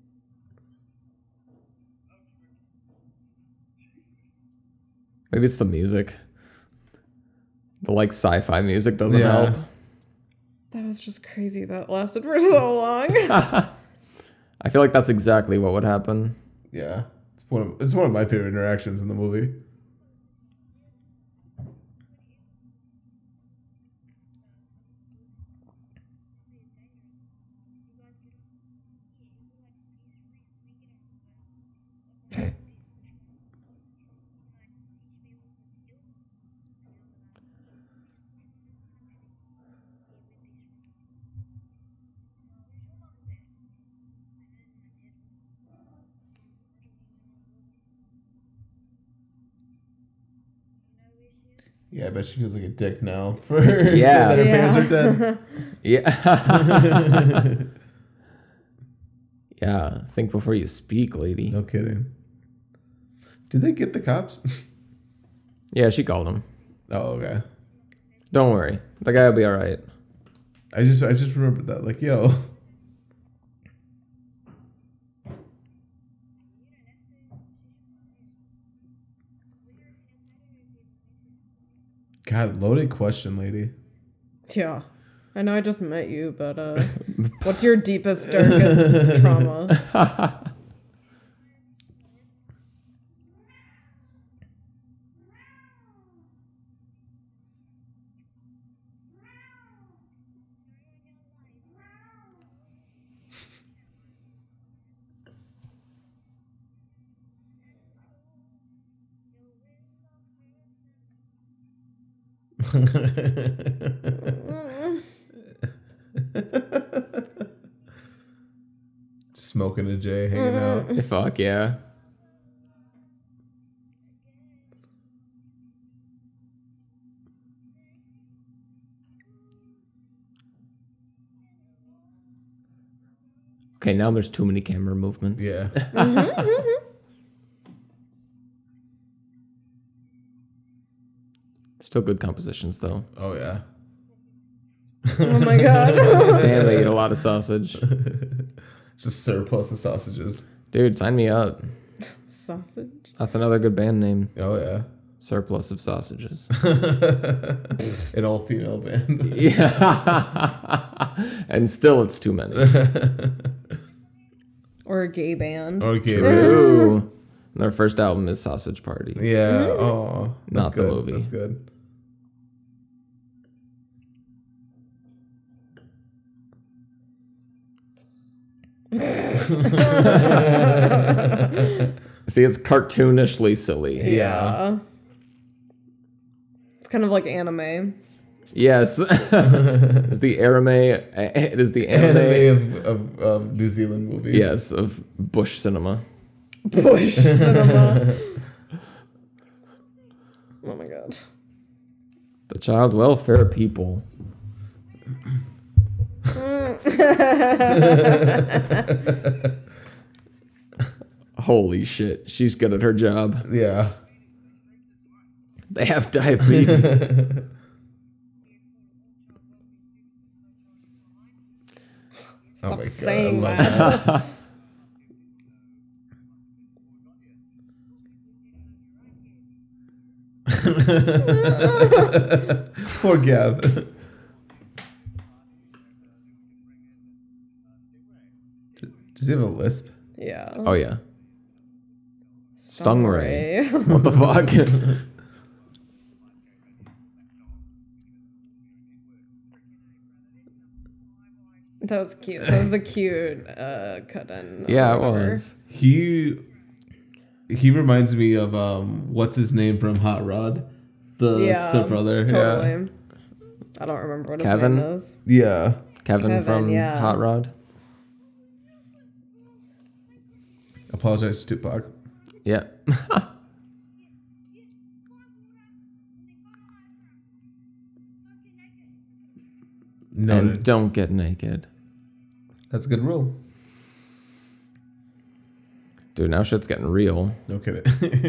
Maybe it's the music. The like sci-fi music doesn't Yeah. help. That was just crazy. That lasted for so long. I feel like that's exactly what would happen. Yeah. It's one of my favorite interactions in the movie. Yeah, I bet she feels like a dick now for saying that her parents are dead. Yeah. Yeah. Think before you speak, lady. No kidding. Did they get the cops? Yeah, she called him. Oh, okay. Don't worry. The guy will be all right. I just remembered that. Like, yo. God, loaded question, lady. Yeah. I know I just met you, but what's your deepest, darkest trauma? Smoking a J, hanging out. Fuck yeah. Okay, now there's too many camera movements. Yeah. Still good compositions though. Oh, yeah. Oh my god. Damn, they eat a lot of sausage. Just surplus of sausages. Dude, sign me up. Sausage. That's another good band name. Oh, yeah. Surplus of sausages. An all-female band. Yeah. And still it's too many. Or a gay band. Okay. True. And their first album is Sausage Party. Yeah. Oh, that's Not the good. movie. That's good. See, it's cartoonishly silly. Yeah. It's kind of like anime. Yes. It's the anime. It is the anime. of New Zealand movies. Yes, of Bush cinema. Bush cinema. Oh my god. The child welfare people. Holy shit. She's good at her job. Yeah. They have diabetes. Stop my God, saying I love that. Poor Gav. Does he have a lisp? Yeah. Oh, yeah. Stingray. Stingray. What the fuck? That was cute. That was a cute cut in. Yeah, it whatever. was. He reminds me of what's his name from Hot Rod, the stepbrother. Totally. I don't remember what Kevin? his name is. Yeah. Kevin from yeah. Hot Rod. Apologize to Tupac. Yeah. No, And don't get naked. that's a good rule. Dude, now shit's getting real. No kidding.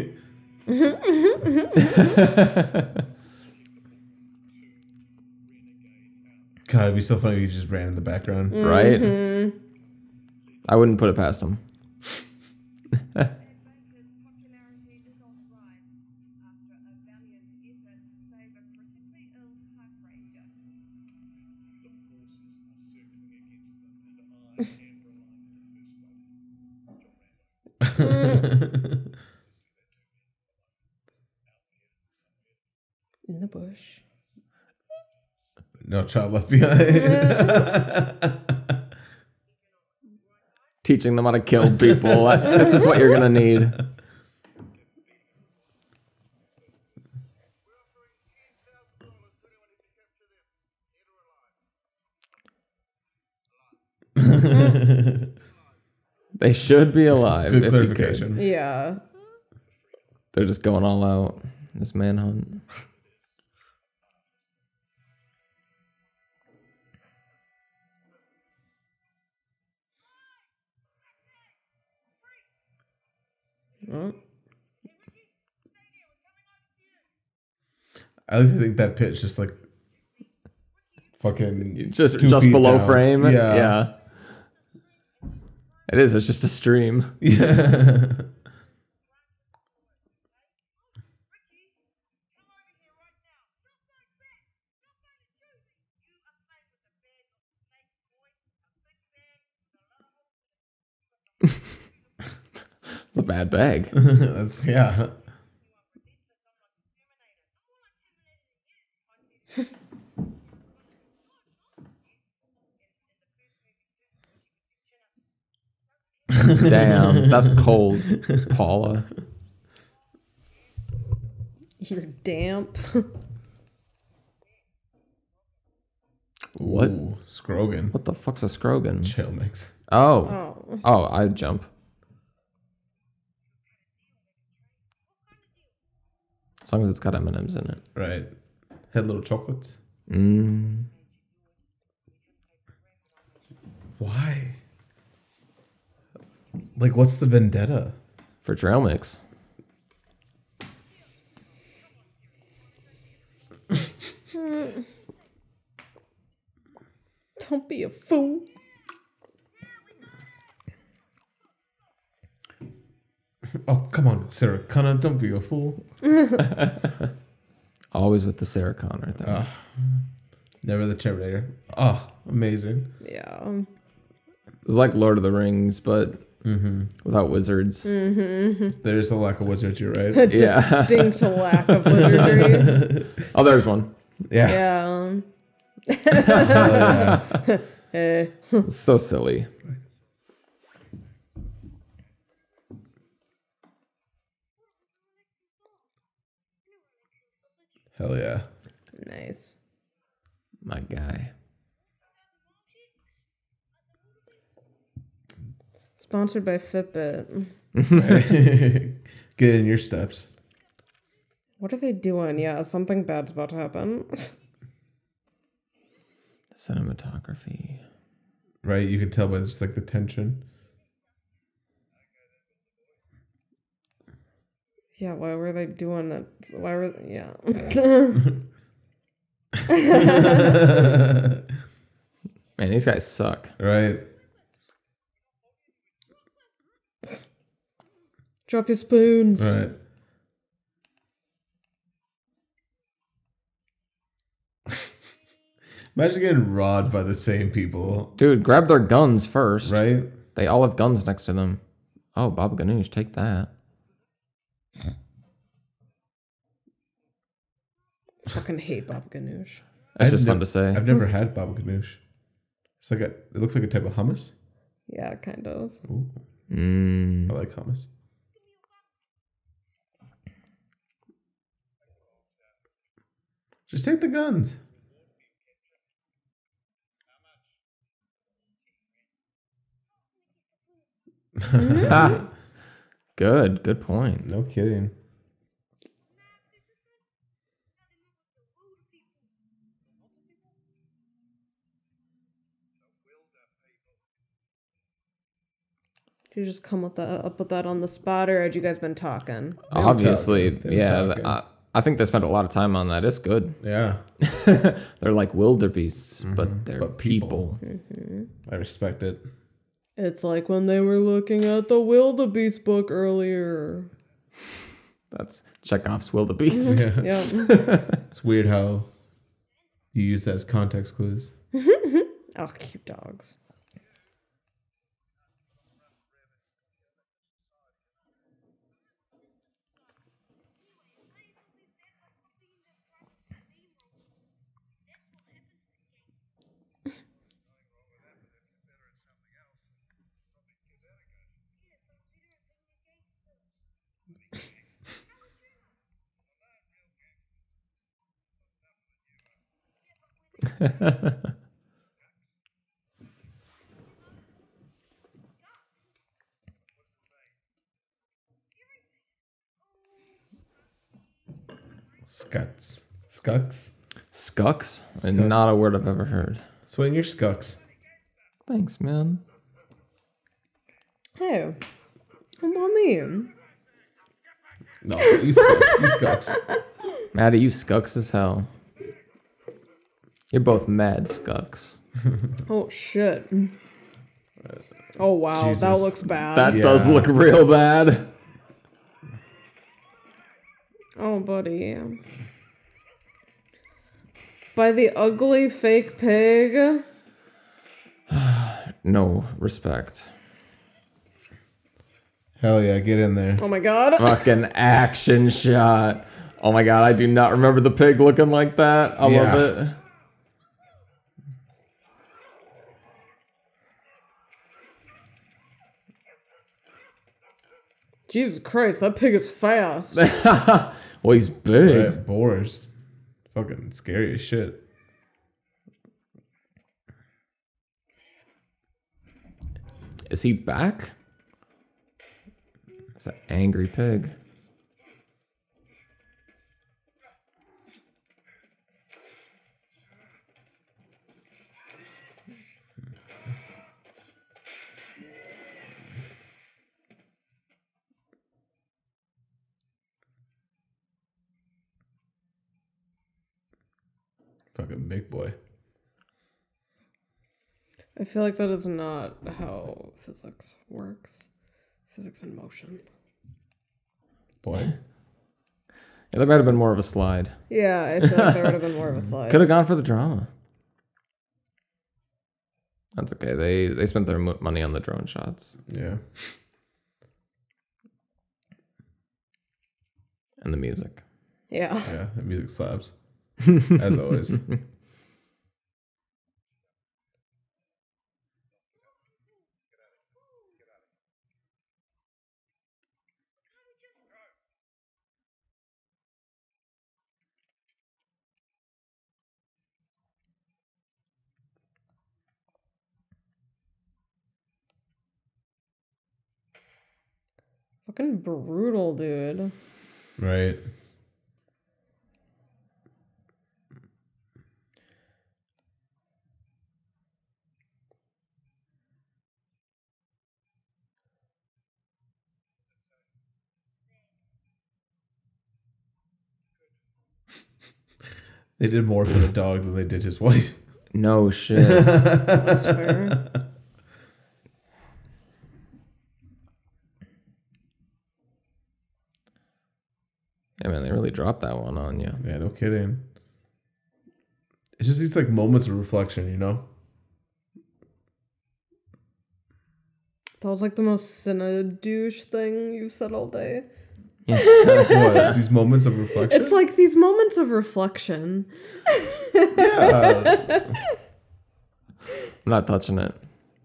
God, it'd be so funny if you just ran in the background. Right? Mm-hmm. I wouldn't put it past him. In the bush. No child left behind. Teaching them how to kill people. This is what you're gonna need. They should be alive. Good if you could. clarification. Yeah. They're just going all out. This manhunt. Oh. I like to think that pitch just like fucking Just 2 feet below down. frame. Yeah. Yeah. It is. It's just a stream. Yeah. It's a bad bag. That's yeah. Damn, that's cold, Paula. You're damp. What? Ooh, Scrogan. What the fuck's a Scrogan? Chill mix. Oh. Oh. I'd jump. As long as it's got M&M's in it. Right. Had little chocolates. Mm. Why? Like, what's the vendetta? For trail mix. Don't be a fool. Oh, come on, Sarah Connor, don't be a fool. Always with the Sarah Connor thing. Never the Terminator. Oh, amazing. Yeah. It's like Lord of the Rings, but without wizards. There's a lack of wizards, you're right. A distinct lack of wizardry. Oh, there's one. Yeah. Yeah. Hell yeah. It's so silly. Hell yeah. Nice. My guy. Sponsored by Fitbit. Get in your steps. What are they doing? Yeah, something bad's about to happen. Cinematography. Right? You can tell by just like the tension. Yeah, why were they doing that? Why were yeah. Man, these guys suck. Right? Drop your spoons. Right. Imagine getting robbed by the same people. Dude, grab their guns first. Right? They all have guns next to them. Oh, Baba Ganoush, take that. Fucking hate Baba Ganoush. That's just fun to say. I've never had baba ganoush. It's like it looks like a type of hummus. Yeah, kind of. Ooh, Mm. I like hummus. Just take the guns. Good point. No kidding. Did you just come with that up with that on the spot, or had you guys been talking? Obviously, talking. They were yeah. talking. I think they spent a lot of time on that. It's good. Yeah, They're like wildebeests, but they're But people. people. I respect it. It's like when they were looking at the wildebeest book earlier. That's Chekhov's wildebeest. Yeah. Yeah. It's weird how you use that as context clues. Oh, cute dogs. Scuts. Scucks? Scucks? And not a word I've ever heard. Swing your scucks. Thanks, man. Hey, what about me? No, you scucks. You scucks. Maddie, you scucks as hell. You're both mad scucks. Oh shit. Oh wow, Jesus. that looks bad. That does look real bad. Oh buddy. By the ugly fake pig. No respect. Hell yeah, get in there. Oh my god. Fucking action shot. Oh my god, I do not remember the pig looking like that. I love it. Jesus Christ, that pig is fast. Well, he's big. Right, boars. Fucking scary as shit. Is he back? It's an angry pig. Fucking big boy. I feel like that is not how physics works. Physics in motion. Boy. Yeah, that might have been more of a slide. Yeah, I feel like there would have been more of a slide. Could have gone for the drama. That's okay. They spent their money on the drone shots Yeah. and the music. Yeah. Yeah, the music slaps. As always. Fucking brutal, dude. Right. They did more for the dog than they did his wife. No shit. That's fair. Yeah, man, they really dropped that one on you. Yeah, no kidding. It's just these like moments of reflection, you know? That was like the most Cine douche thing you've said all day. What? These moments of reflection? It's like these moments of reflection. Yeah. I'm not touching it.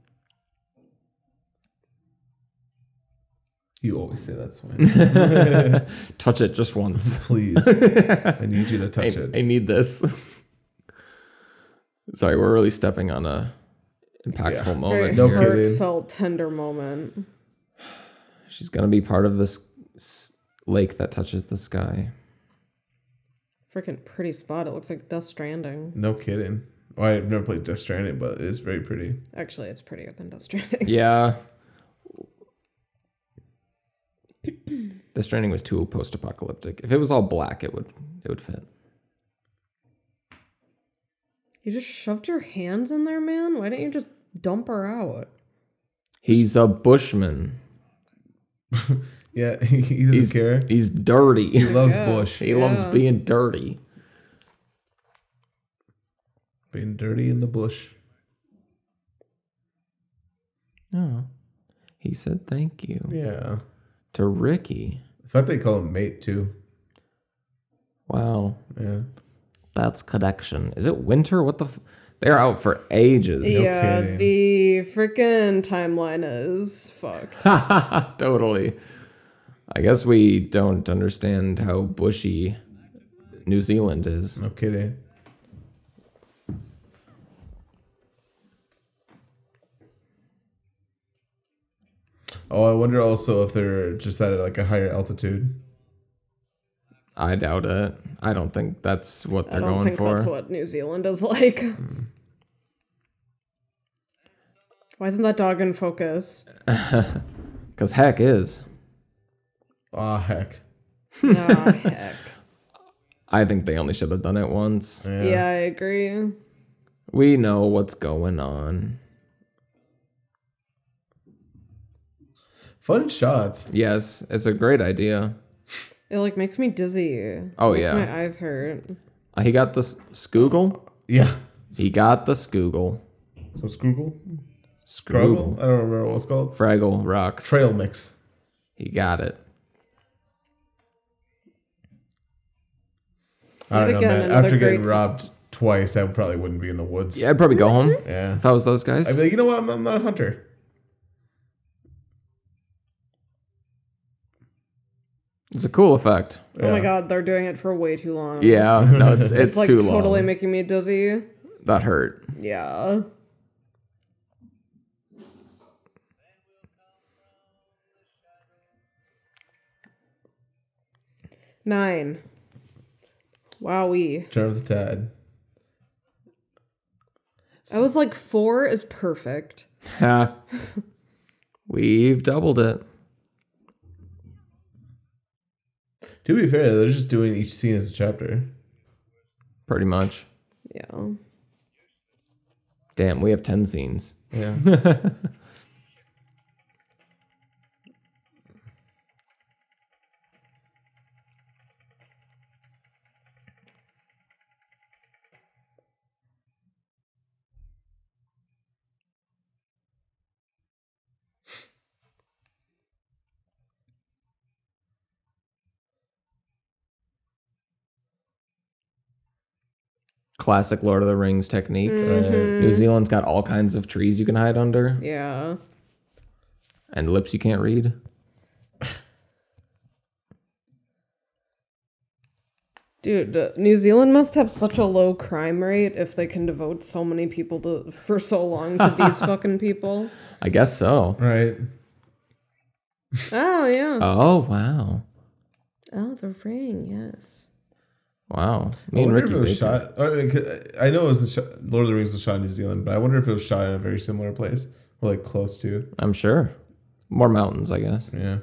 You always say that's fine. Touch it just once. Please. I need you to touch it. I need this. Sorry, we're really stepping on a impactful Yeah. moment Very No here. kidding. heartfelt, tender moment. She's gonna be part of this lake that touches the sky. Freaking pretty spot. It looks like Death Stranding. No kidding. Well, I've never played Death Stranding, but it is very pretty. Actually, it's prettier than Death Stranding. Yeah. The Stranding was too post-apocalyptic. If it was all black, it would fit. You just shoved your hands in there, man? Why didn't you just dump her out? He's a bushman. Yeah, he doesn't care. He's dirty. He loves Yeah. bush. He loves Yeah. being dirty. Being dirty in the bush. Oh. He said thank you Yeah. to Ricky. In fact, they call him mate too. Wow. Yeah. That's connection. Is it winter? What the... They're out for ages. Yeah, kidding. the freaking timeline is fucked. Totally. I guess we don't understand how bushy New Zealand is. No kidding. Oh, I wonder also if they're just at like a higher altitude. I doubt it. I don't think that's what I they're don't going think for. that's what New Zealand is like. Why isn't that dog in focus? Because heck is. Ah, heck. Ah, heck. I think they only should have done it once. Yeah, I agree. We know what's going on. Fun shots. Yes, it's a great idea. It like makes me dizzy. Oh, Makes yeah. my eyes hurt. He got the Scoogle. Yeah. He got the Scoogle. So Scroogle? Scroogle. I don't remember what it's called. Fraggle rocks. Trail mix. He got it. I don't Yet know, again, man. another After getting great- robbed twice, I probably wouldn't be in the woods. Yeah, I'd probably go home Yeah. if I was those guys. I'd be like, you know what? I'm not a hunter. It's a cool effect. Oh my Yeah. god, they're doing it for way too long. Yeah, no, it's It's like too totally long. making me dizzy. That hurt. Yeah. Nine. Wowee. Turn of the Tide. I was like 4 is perfect. Ha. We've doubled it. To be fair, they're just doing each scene as a chapter. Pretty much. Yeah. Damn, we have 10 scenes. Yeah. Classic Lord of the Rings techniques. Mm-hmm. New Zealand's got all kinds of trees you can hide under Yeah. and lips you can't read. Dude, New Zealand must have such a low crime rate if they can devote so many people for so long to these fucking people. I guess so. Right. Oh, yeah. Oh, wow. Oh, the ring, yes. Wow. I Me and wonder Ricky if it was Baker. shot. I know it was Lord of the Rings was shot in New Zealand, but I wonder if it was shot in a very similar place, or like close to. I'm sure. More mountains, I guess. Yeah.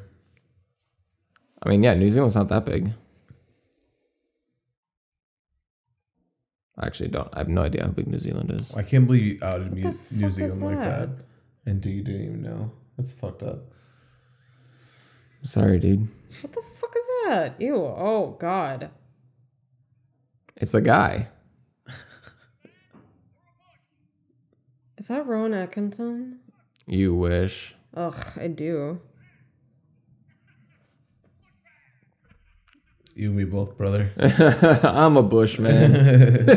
I mean, yeah, New Zealand's not that big. I actually don't. I have no idea how big New Zealand is. I can't believe you outed me the New fuck is Zealand like that? that. And you didn't even know. That's fucked up. Sorry, dude. What the fuck is that? Ew. Oh, God. It's a guy. Is that Rowan Atkinson? You wish. Ugh, I do. You and me both, brother. I'm a bushman.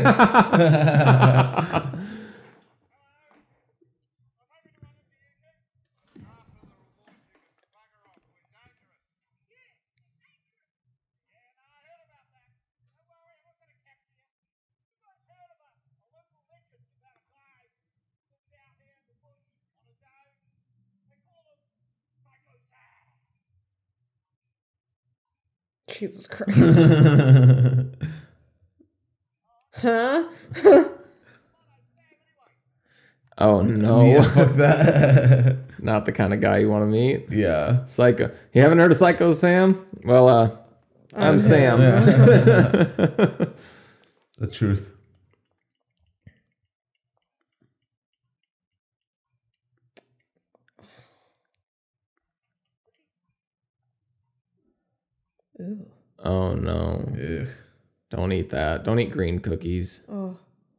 Jesus Christ. Huh? Oh no. Yeah, fuck that. Not the kind of guy you want to meet. Yeah. Psycho. You haven't heard of Psycho Sam? Well, I'm Sam. The truth. Ew. Oh no. Ugh. Don't eat that. Don't eat green cookies. Oh.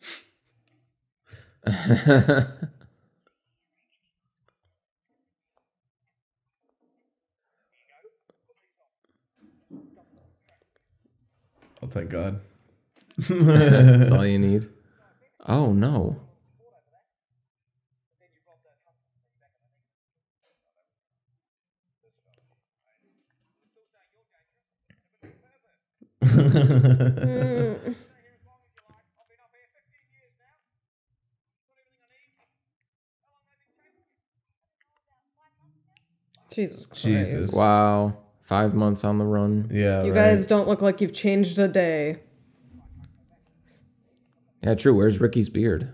Oh, thank God. That's all you need. Oh no. Mm. Jesus Christ. Jesus. Wow. 5 months on the run. Yeah. You right. guys don't look like you've changed a day. Yeah, true. Where's Ricky's beard?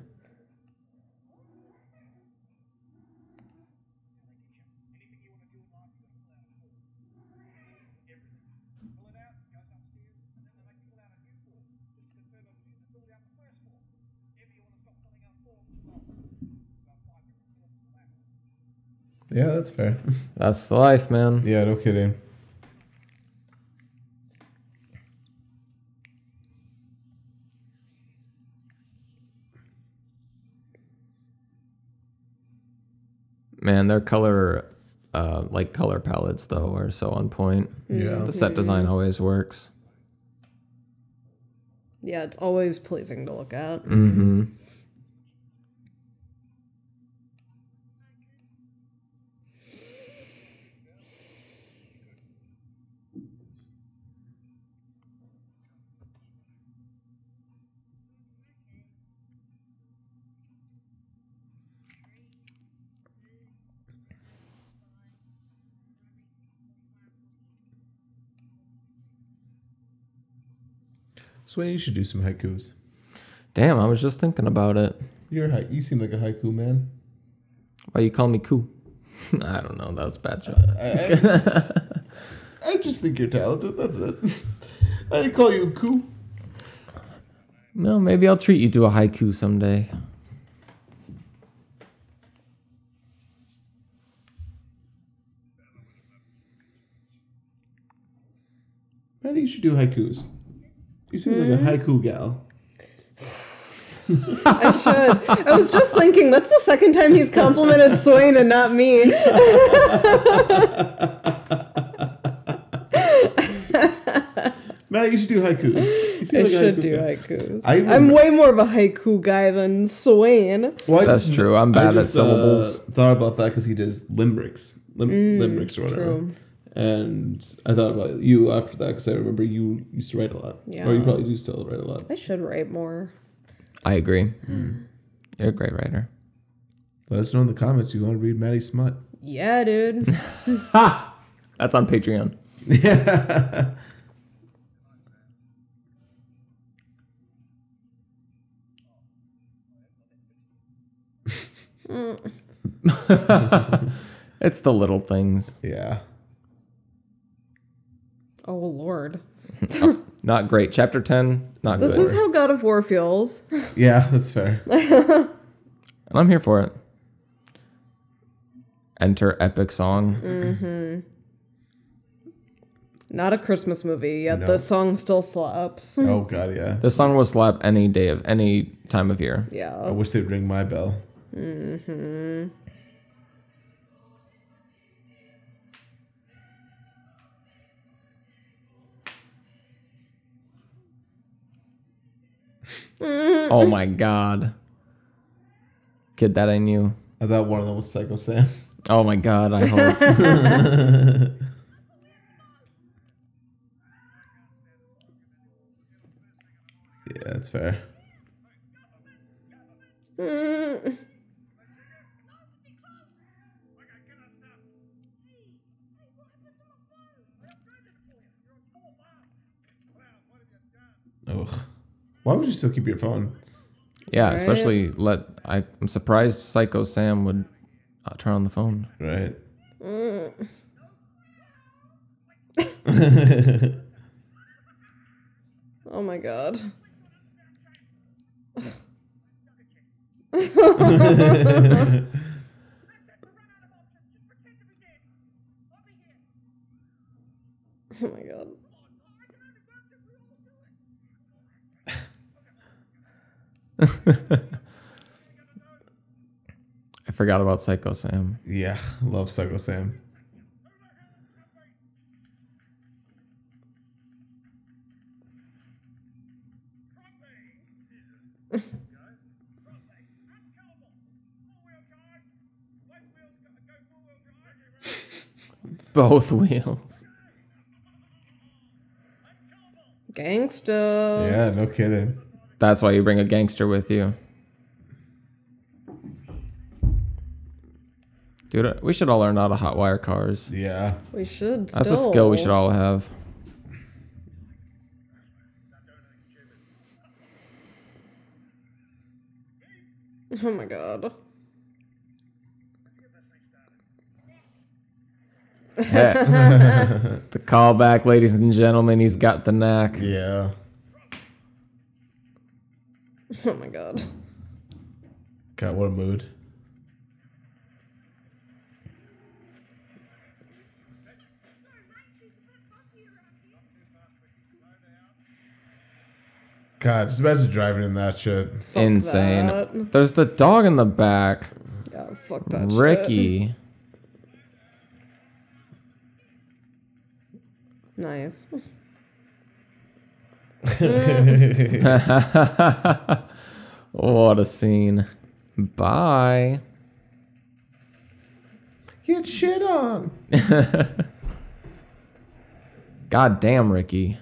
Yeah, that's fair. That's the life, man. Yeah, no kidding. Man, their color palettes though are so on point. Yeah. The set design always works. Yeah, it's always pleasing to look at. Mm-hmm. Swain, you should do some haikus. Damn, I was just thinking about it. You seem like a haiku man. Why you call me Koo? I don't know. That was a bad joke. I just think you're talented. That's it. I didn't call you a coo. No, maybe I'll treat you to a haiku someday. Maybe you should do haikus. You seem like a haiku gal. I should. I was just thinking, that's the second time he's complimented Swain and not me. Matt, you should do haikus. You seem I like a should haiku do guy. haikus. I I'm remember- way more of a haiku guy than Swain. Well, I That's true. I'm bad at syllables. Thought about that because he does limericks, limericks or whatever. True. And I thought about you after that because I remember you used to write a lot. Yeah. Or you probably do still write a lot. I should write more. I agree. You're a great writer. Let us know in the comments you want to read Maddie Smut. Yeah, dude. Ha! That's on Patreon. Yeah. It's the little things. Yeah. Oh, Lord. Not great. Chapter 10, not This good. is how God of War feels. Yeah, that's fair. And I'm here for it. Enter epic song. Not a Christmas movie, yet No. the song still slaps. Oh god, yeah. This song will slap any day of any time of year. I Yeah. wish they'd ring my bell. Oh my god. Kid, that I knew. I thought one of them was Psycho Sam. Oh my god, I hope. Yeah, that's fair. Ugh. Why would you still keep your phone? Yeah, Right. especially I'm surprised Psycho Sam would turn on the phone. Right. Oh my god. Oh my god. I forgot about Psycho Sam. Yeah, love Psycho Sam. Both wheels. Gangsta. Yeah, no kidding. That's why you bring a gangster with you. Dude, we should all learn how to hotwire cars. Yeah. We should That's a skill we should all have. Oh my god. The callback, ladies and gentlemen, he's got the knack. Yeah. Oh my god. God, what a mood. God, just imagine driving in that shit. Fuck Insane. that. There's the dog in the back. Yeah, fuck that shit. Ricky. Nice. What a scene. Bye. Get shit on. God damn, Ricky.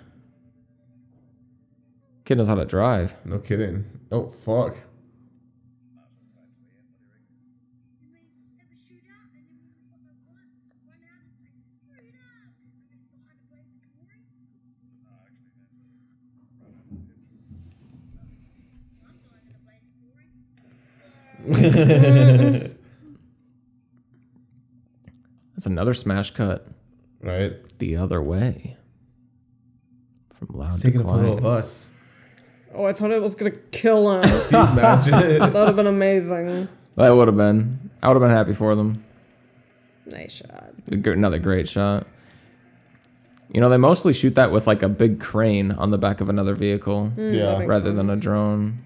Kid knows how to drive. No kidding. Oh, fuck. That's another smash cut. Right? The other way. From loud He's to taking a photo quiet. of us. Oh, I thought it was gonna kill him. Can you imagine? That would have been amazing. That would have been. I would have been happy for them. Nice shot. Another great shot. You know, they mostly shoot that with like a big crane on the back of another vehicle Yeah. that makes rather than a sense. drone.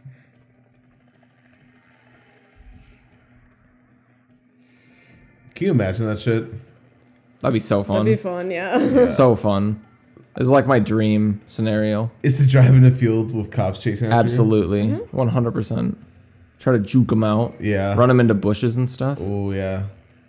Can you imagine that shit? That'd be so fun. That'd be fun, yeah. So fun. It's like my dream scenario. Is to drive in a field with cops chasing after Absolutely. Mm-hmm. 100%. Try to juke them out. you? Yeah. Run them into bushes and stuff. Oh, yeah.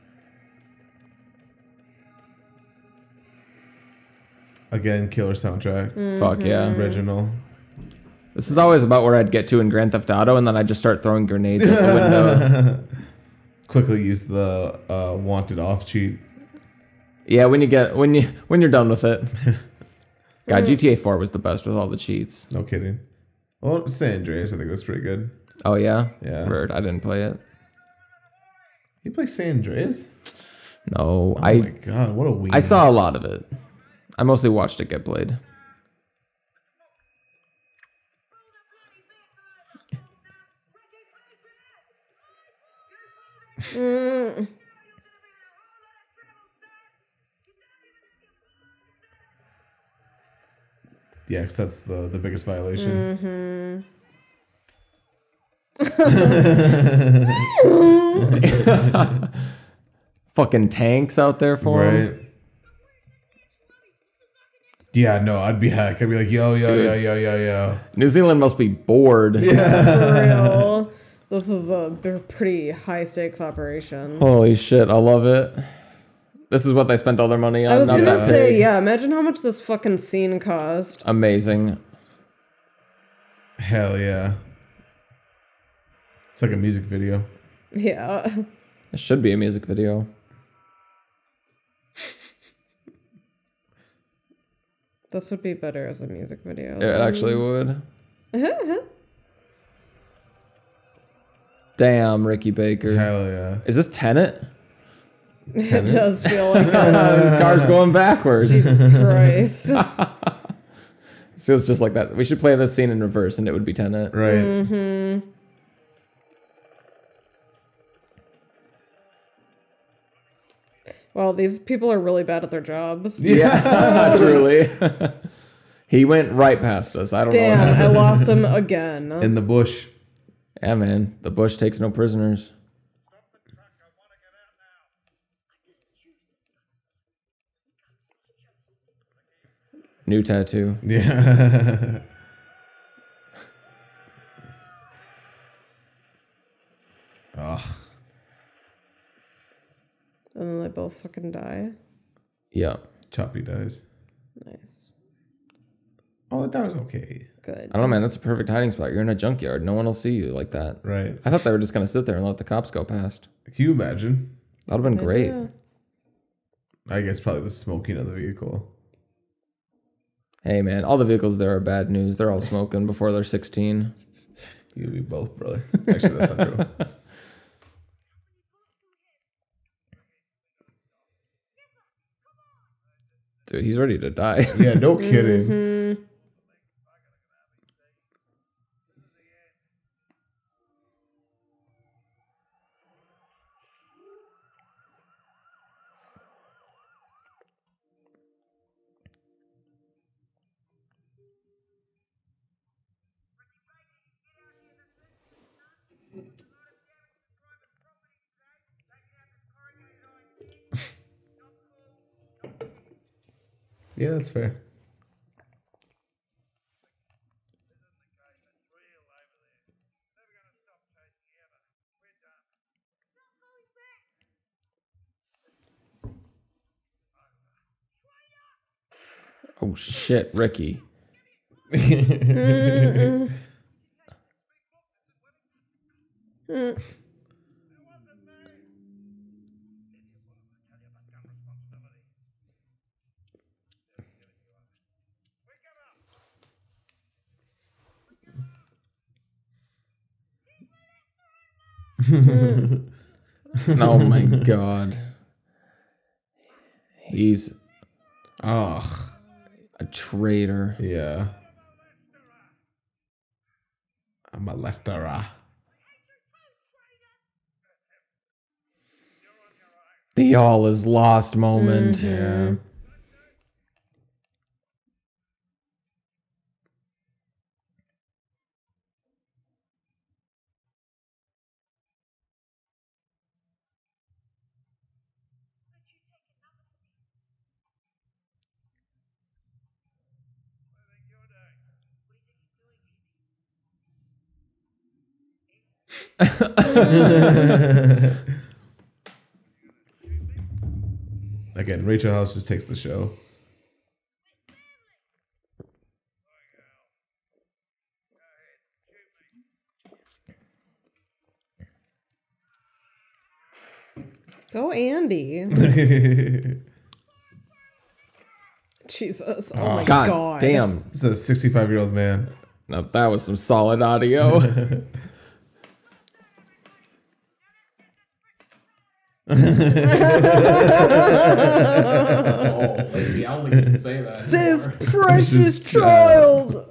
Again, killer soundtrack. Fuck yeah. Original. This is always about where I'd get to in Grand Theft Auto, and then I'd just start throwing grenades out the window. Quickly use the wanted off cheat. Yeah, when you're done with it. God, GTA 4 was the best with all the cheats. No kidding. Well, San Andreas, I think was pretty good. Oh yeah? Yeah. Word, I didn't play it. You play San Andreas? No, Oh my god, what a week. I saw a lot of it. I mostly watched it get played. Yeah, because that's the biggest violation. Fucking tanks out there for him. Right. Yeah, no, I'd be heck. I'd be like, yo. New Zealand must be bored. For real. This is a pretty high stakes operation. Holy shit, I love it. This is what they spent all their money on. I was not gonna that say, big. yeah, imagine how much this fucking scene cost. Amazing. Hell yeah. It's like a music video. Yeah. It should be a music video. This would be better as a music video. It actually would. Damn, Ricky Baker. Hell yeah. Is this Tenet? It does feel like Car's going backwards. Jesus Christ. It feels just like that. We should play this scene in reverse and it would be Tenet. Right. Well, these people are really bad at their jobs. Yeah, truly. He went right past us. I don't know. What Damn, I happened. lost him again. In the bush. Yeah, man. The bush takes no prisoners. New tattoo. Yeah. Ugh. And then they both fucking die. Yeah. Choppy dies. Nice. Oh, that was okay. Good. I don't know, man. That's a perfect hiding spot. You're in a junkyard. No one will see you like that. Right. I thought they were just going to sit there and let the cops go past. Can you imagine? That would have been great. Yeah. I guess probably the smoking of the vehicle. Hey, man. All the vehicles there are bad news. They're all smoking before they're 16. You and me both, brother. Actually, that's not true. Dude, he's ready to die. Yeah, no kidding. Yeah, that's fair. Oh, shit, Ricky. Oh, my God. He's Ugh. a traitor. Yeah. I'm a Lesterer. The all is lost moment. Yeah. Again, Rachel House just takes the show. Go Andy. Jesus. Oh my God, God. damn. It's a 65-year-old man. Now that was some solid audio. Oh, lady, I only can say that. This anymore. precious child.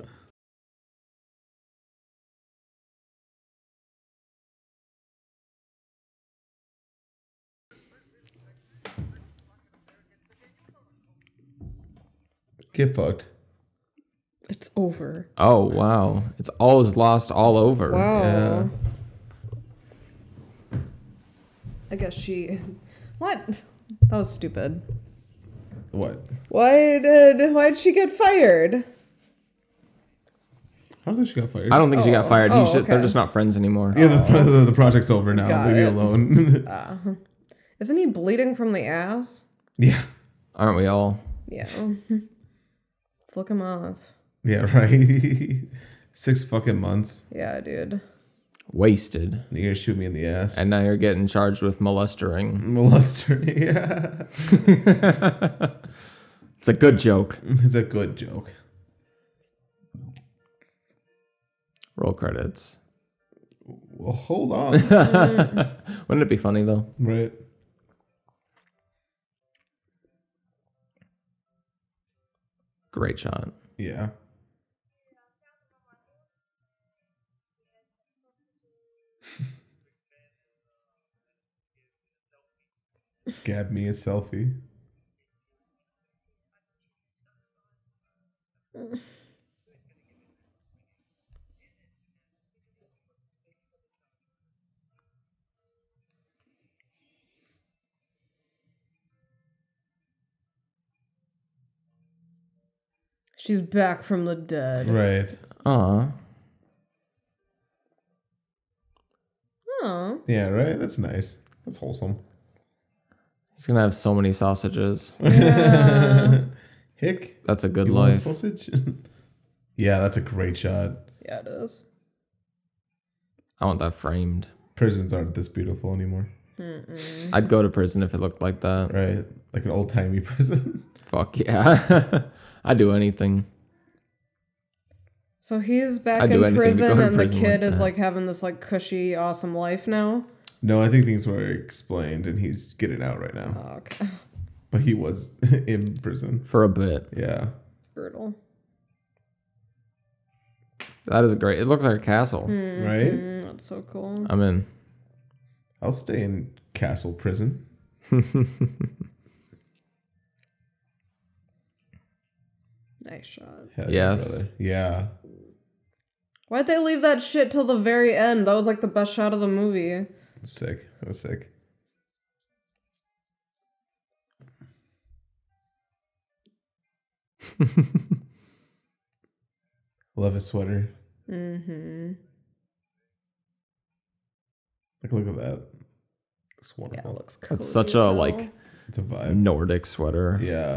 Get fucked. It's over. Oh, wow. It's all is lost all over. Wow. Yeah. I guess she. What? That was stupid. What? Why'd she get fired? I don't think she got fired. I don't think she got fired. Oh, They're okay. just not friends anymore. Yeah, the project's over now. Got Leave me it. alone. Isn't he bleeding from the ass? Yeah. Aren't we all? Yeah. Flick him off. Yeah, right. 6 fucking months. Yeah, dude. Wasted. You're gonna shoot me in the ass. And now you're getting charged with molestering. Molester. Yeah. It's a good joke. It's a good joke. Roll credits. Well, hold on. Wouldn't it be funny though? Right. Great shot. Yeah. Scab me a selfie. She's back from the dead. Right. Aw. Oh. Yeah, right? That's nice. That's wholesome. He's gonna have so many sausages. Yeah. Hick. That's a good You want a life. sausage? Yeah, that's a great shot. Yeah, it is. I want that framed. Prisons aren't this beautiful anymore. I'd go to prison if it looked like that. Right? Like an old timey prison. Fuck yeah. I'd do anything. So he's back I'd do in anything to go prison, to and the prison kid like is that. like having this like cushy, awesome life now. No, I think things were explained and he's getting out right now. Oh, okay. But he was in prison. For a bit. Yeah. Brutal. That is great. It looks like a castle. Right? That's so cool. I'm in. I'll stay in castle prison. Nice shot. Hell Yes. brother. Yeah. Why'd they leave that shit till the very end? That was like the best shot of the movie. Sick. That was sick. Love his sweater. Mm-hmm. Like, look at that. It's Yeah, wonderful. it looks cool. That's such a like It's a vibe. Nordic sweater. Yeah.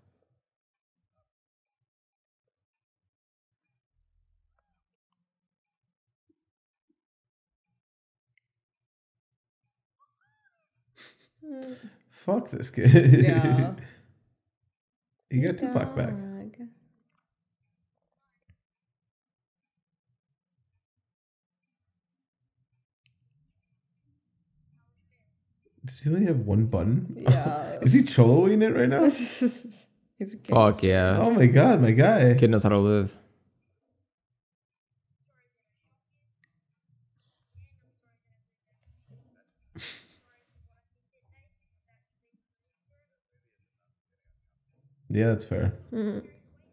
Fuck this kid. Yeah. You got Tupac back. Does he only have one button? Yeah. Is he choloing it right now? He's a kid. Fuck yeah. Oh my god, my guy. Kid knows how to live. Yeah, that's fair. Mhm.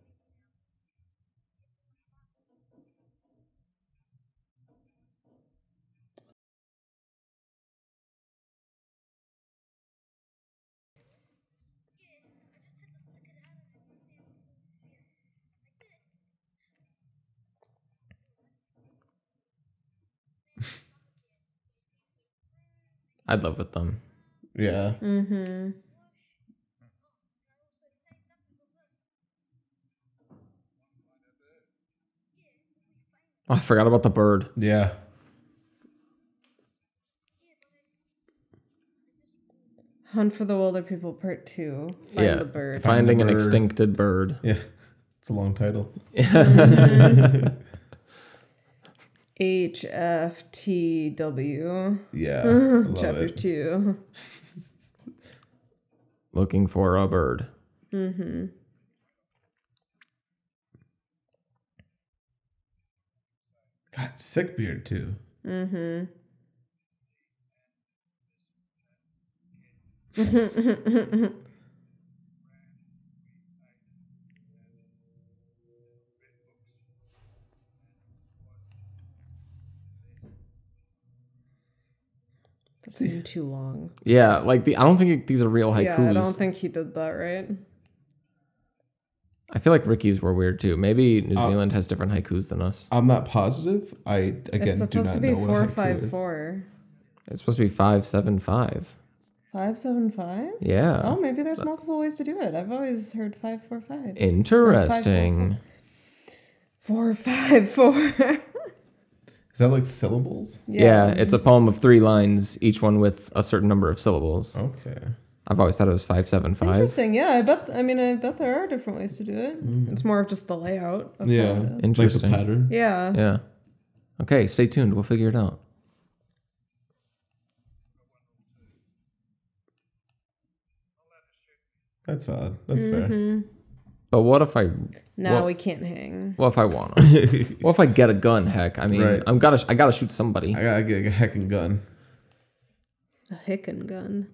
I'd live with them. Yeah. Mm-hmm. Oh, I forgot about the bird. Yeah. Hunt for the Wilder People Part 2. Find Yeah. the bird. Finding an bird. extincted bird. Yeah. It's a long title. HFTW. Yeah. I love Chapter it. 2. Looking for a bird. Mm-hmm. God, sick beard too. Mm-hmm. That seemed too long. Yeah, like I don't think these are real haikus. Yeah, I don't think he did that right. I feel like Ricky's were weird too. Maybe New Zealand has different haikus than us. I'm not positive. I It's again do supposed not to be know what a haiku is. 454. It's supposed to be 575. 575? Yeah. Oh, maybe there's multiple ways to do it. I've always heard 545. Interesting. 454. Is that like syllables? Yeah, it's a poem of 3 lines, each one with a certain number of syllables. Okay. I've always thought it was 575. Interesting. Yeah, I bet there are different ways to do it. It's more of just the layout of Yeah. how it is. Interesting. Like the pattern. Yeah. Yeah. Okay, stay tuned. We'll figure it out. That's valid. That's fair. But what if I Now we can't hang. what if I want to? What if I get a gun? Heck, I mean, Right. I gotta shoot somebody. I gotta get a heckin' gun. A hickin' gun.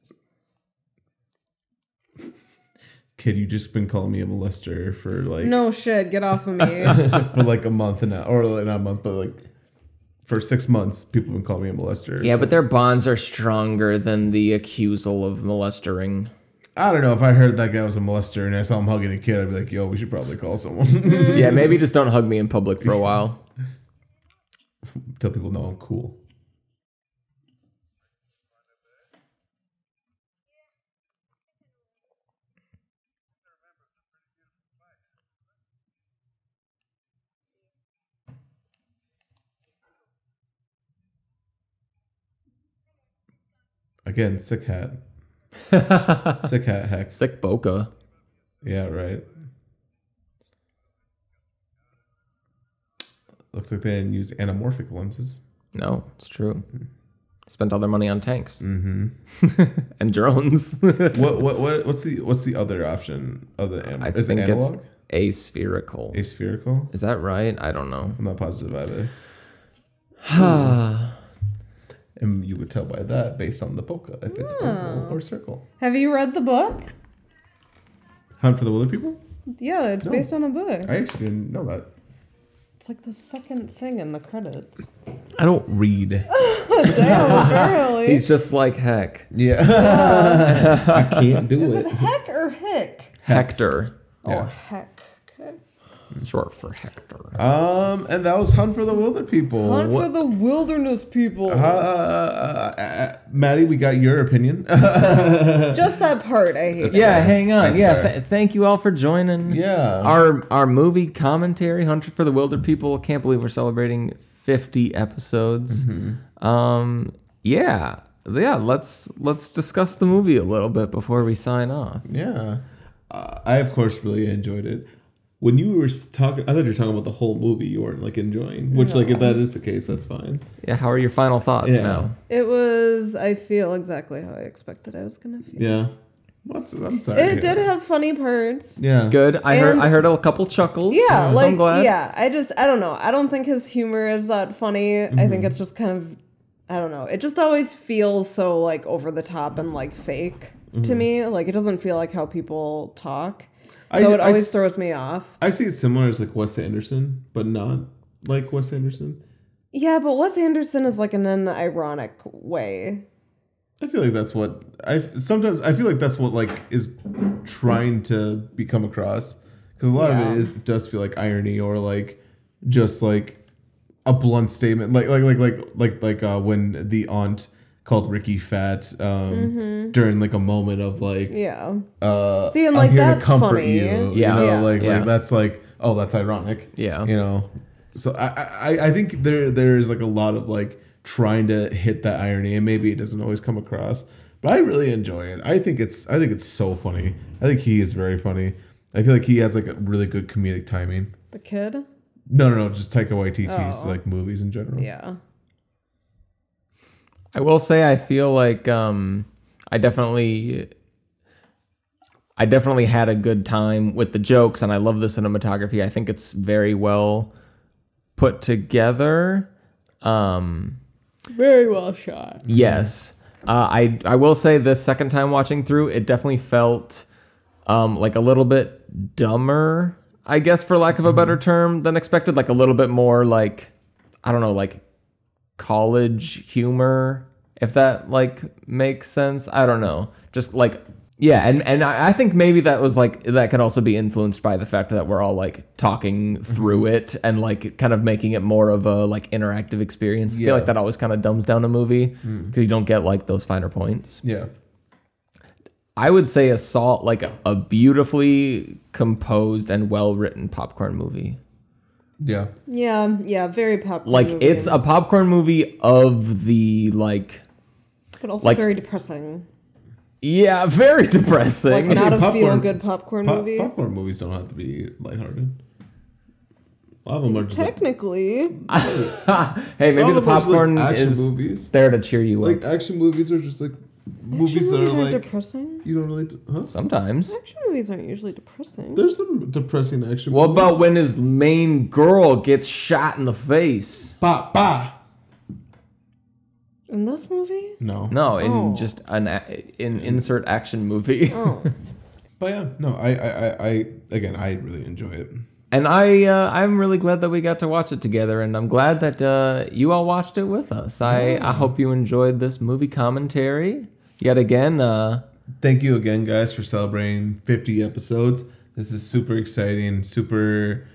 Kid, you just been calling me a molester for like No shit, get off of me. for like a month and or like not a month, but like for 6 months, people have been calling me a molester. Yeah, so- but their bonds are stronger than the accusal of molestering. I don't know. If I heard that guy was a molester and I saw him hugging a kid, I'd be like, yo, we should probably call someone. Yeah, maybe just don't hug me in public for a while. Tell people, no, I'm cool. Again, sick hat. Sick hat, Hex. Sick Boca. Yeah, right. Looks like they didn't use anamorphic lenses. No, it's true. Spent all their money on tanks Mm-hmm. and drones. What's the other option of the I is think it it's analog? aspherical. Aspherical? Is that right? I don't know. I'm not positive either. And you would tell by that based on the bokeh if it's oval or circle. Have you read the book? Hunt for the Wilder People? Yeah, it's based on a book. I actually didn't know that. It's like the second thing in the credits. I don't read. Damn, barely. He's just like Heck. Yeah. I can't do Is it. it Heck or Hick? Hector. Oh, Heck. Okay. Short for Hector. And that was Hunt for the Wilder People. Hunt for the wilderness people. Maddie, we got your opinion. Just that part I hate. Yeah, fair. hang on. That's Yeah, fair. thank you all for joining. Yeah. Our movie commentary, Hunter for the Wilder People. Can't believe we're celebrating 50 episodes. Yeah. Let's discuss the movie a little bit before we sign off. Yeah. I, of course, really enjoyed it. When you were talking, I thought you were talking about the whole movie. You weren't like enjoying, which like if that is the case, that's fine. Yeah, how are your final thoughts Yeah. now? It was, I feel exactly how I expected I was going to feel. Yeah. I'm sorry. It did have funny parts. Yeah. Good. I And- heard a couple chuckles. Yeah, so like, I'm glad. yeah, I don't know. I don't think his humor is that funny. I think it's just kind of, I don't know. It just always feels so like over the top and like fake to me. Like it doesn't feel like how people talk. So it always throws me off. I see it similar as like Wes Anderson, but not like Wes Anderson. Yeah, but Wes Anderson is like in an ironic way. I feel like that's what I feel like that's what like is trying to become across, because a lot Yeah. of it does feel like irony or like just like a blunt statement, like when the aunt called Ricky fat during like a moment of like Yeah. see, and, I'm like, here to that's comfort funny. you, Yeah. you know, Yeah. like Yeah. that's like, oh, that's ironic, Yeah. you know. So I think there's like a lot of like trying to hit that irony, and maybe it doesn't always come across, but I really enjoy it. I think it's so funny. I think he is very funny. I feel like he has like a really good comedic timing. The kid? No, just Taika Waititi's Oh. like movies in general. Yeah. I will say I feel like I definitely had a good time with the jokes, and I love the cinematography. I think it's very well put together. Very well shot. Yes. I will say this second time watching through, it definitely felt like a little bit dumber, I guess, for lack of a better term, than expected. Like a little bit more like, I don't know, like college humor if that like makes sense. I don't know. Just like yeah, and I think maybe that was like that could also be influenced by the fact that we're all like talking through it and like kind of making it more of a like interactive experience. I feel like that always kind of dumbs down a movie because you don't get like those finer points. Yeah. I would say Assault like a beautifully composed and well written popcorn movie. Yeah. Yeah, very popcorn Like movie. it's a popcorn movie of the like but also like- very depressing. yeah, very depressing. Like not a popcorn- feel-good popcorn movie. Popcorn movies don't have to be lighthearted. A lot of them are just Technically, Hey, maybe the popcorn action is movies. there to cheer you Like up. action movies are just like movies action that movies are aren't like depressing. you don't really huh? Sometimes. Action movies aren't usually depressing. There's some depressing action What movies. about when his main girl gets shot in the face? Ba ba? In this movie? No. No, in Oh. just an insert action movie. Oh. But yeah, no, I again, I really enjoy it. And I'm really glad that we got to watch it together, and I'm glad that you all watched it with us. I hope you enjoyed this movie commentary yet again. Thank you again, guys, for celebrating 50 episodes. This is super exciting, super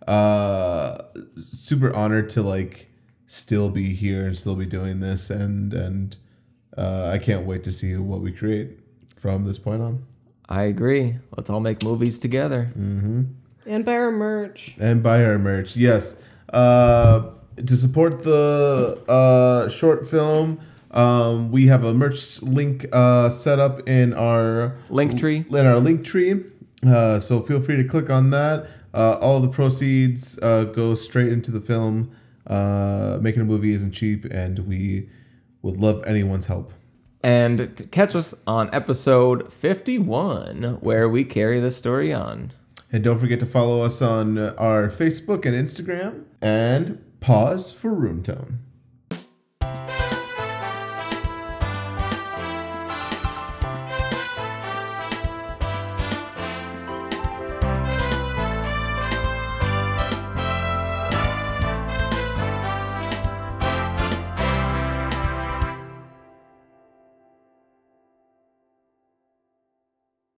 honored to like still be here and still be doing this, and I can't wait to see what we create from this point on. I agree. Let's all make movies together. And buy our merch. And buy our merch, yes. To support the short film, we have a merch link set up in our Linktree. In our link tree. So feel free to click on that. All the proceeds go straight into the film. Making a movie isn't cheap, and we would love anyone's help. And to catch us on episode 51, where we carry this story on. And don't forget to follow us on our Facebook and Instagram. And pause for Room Tone.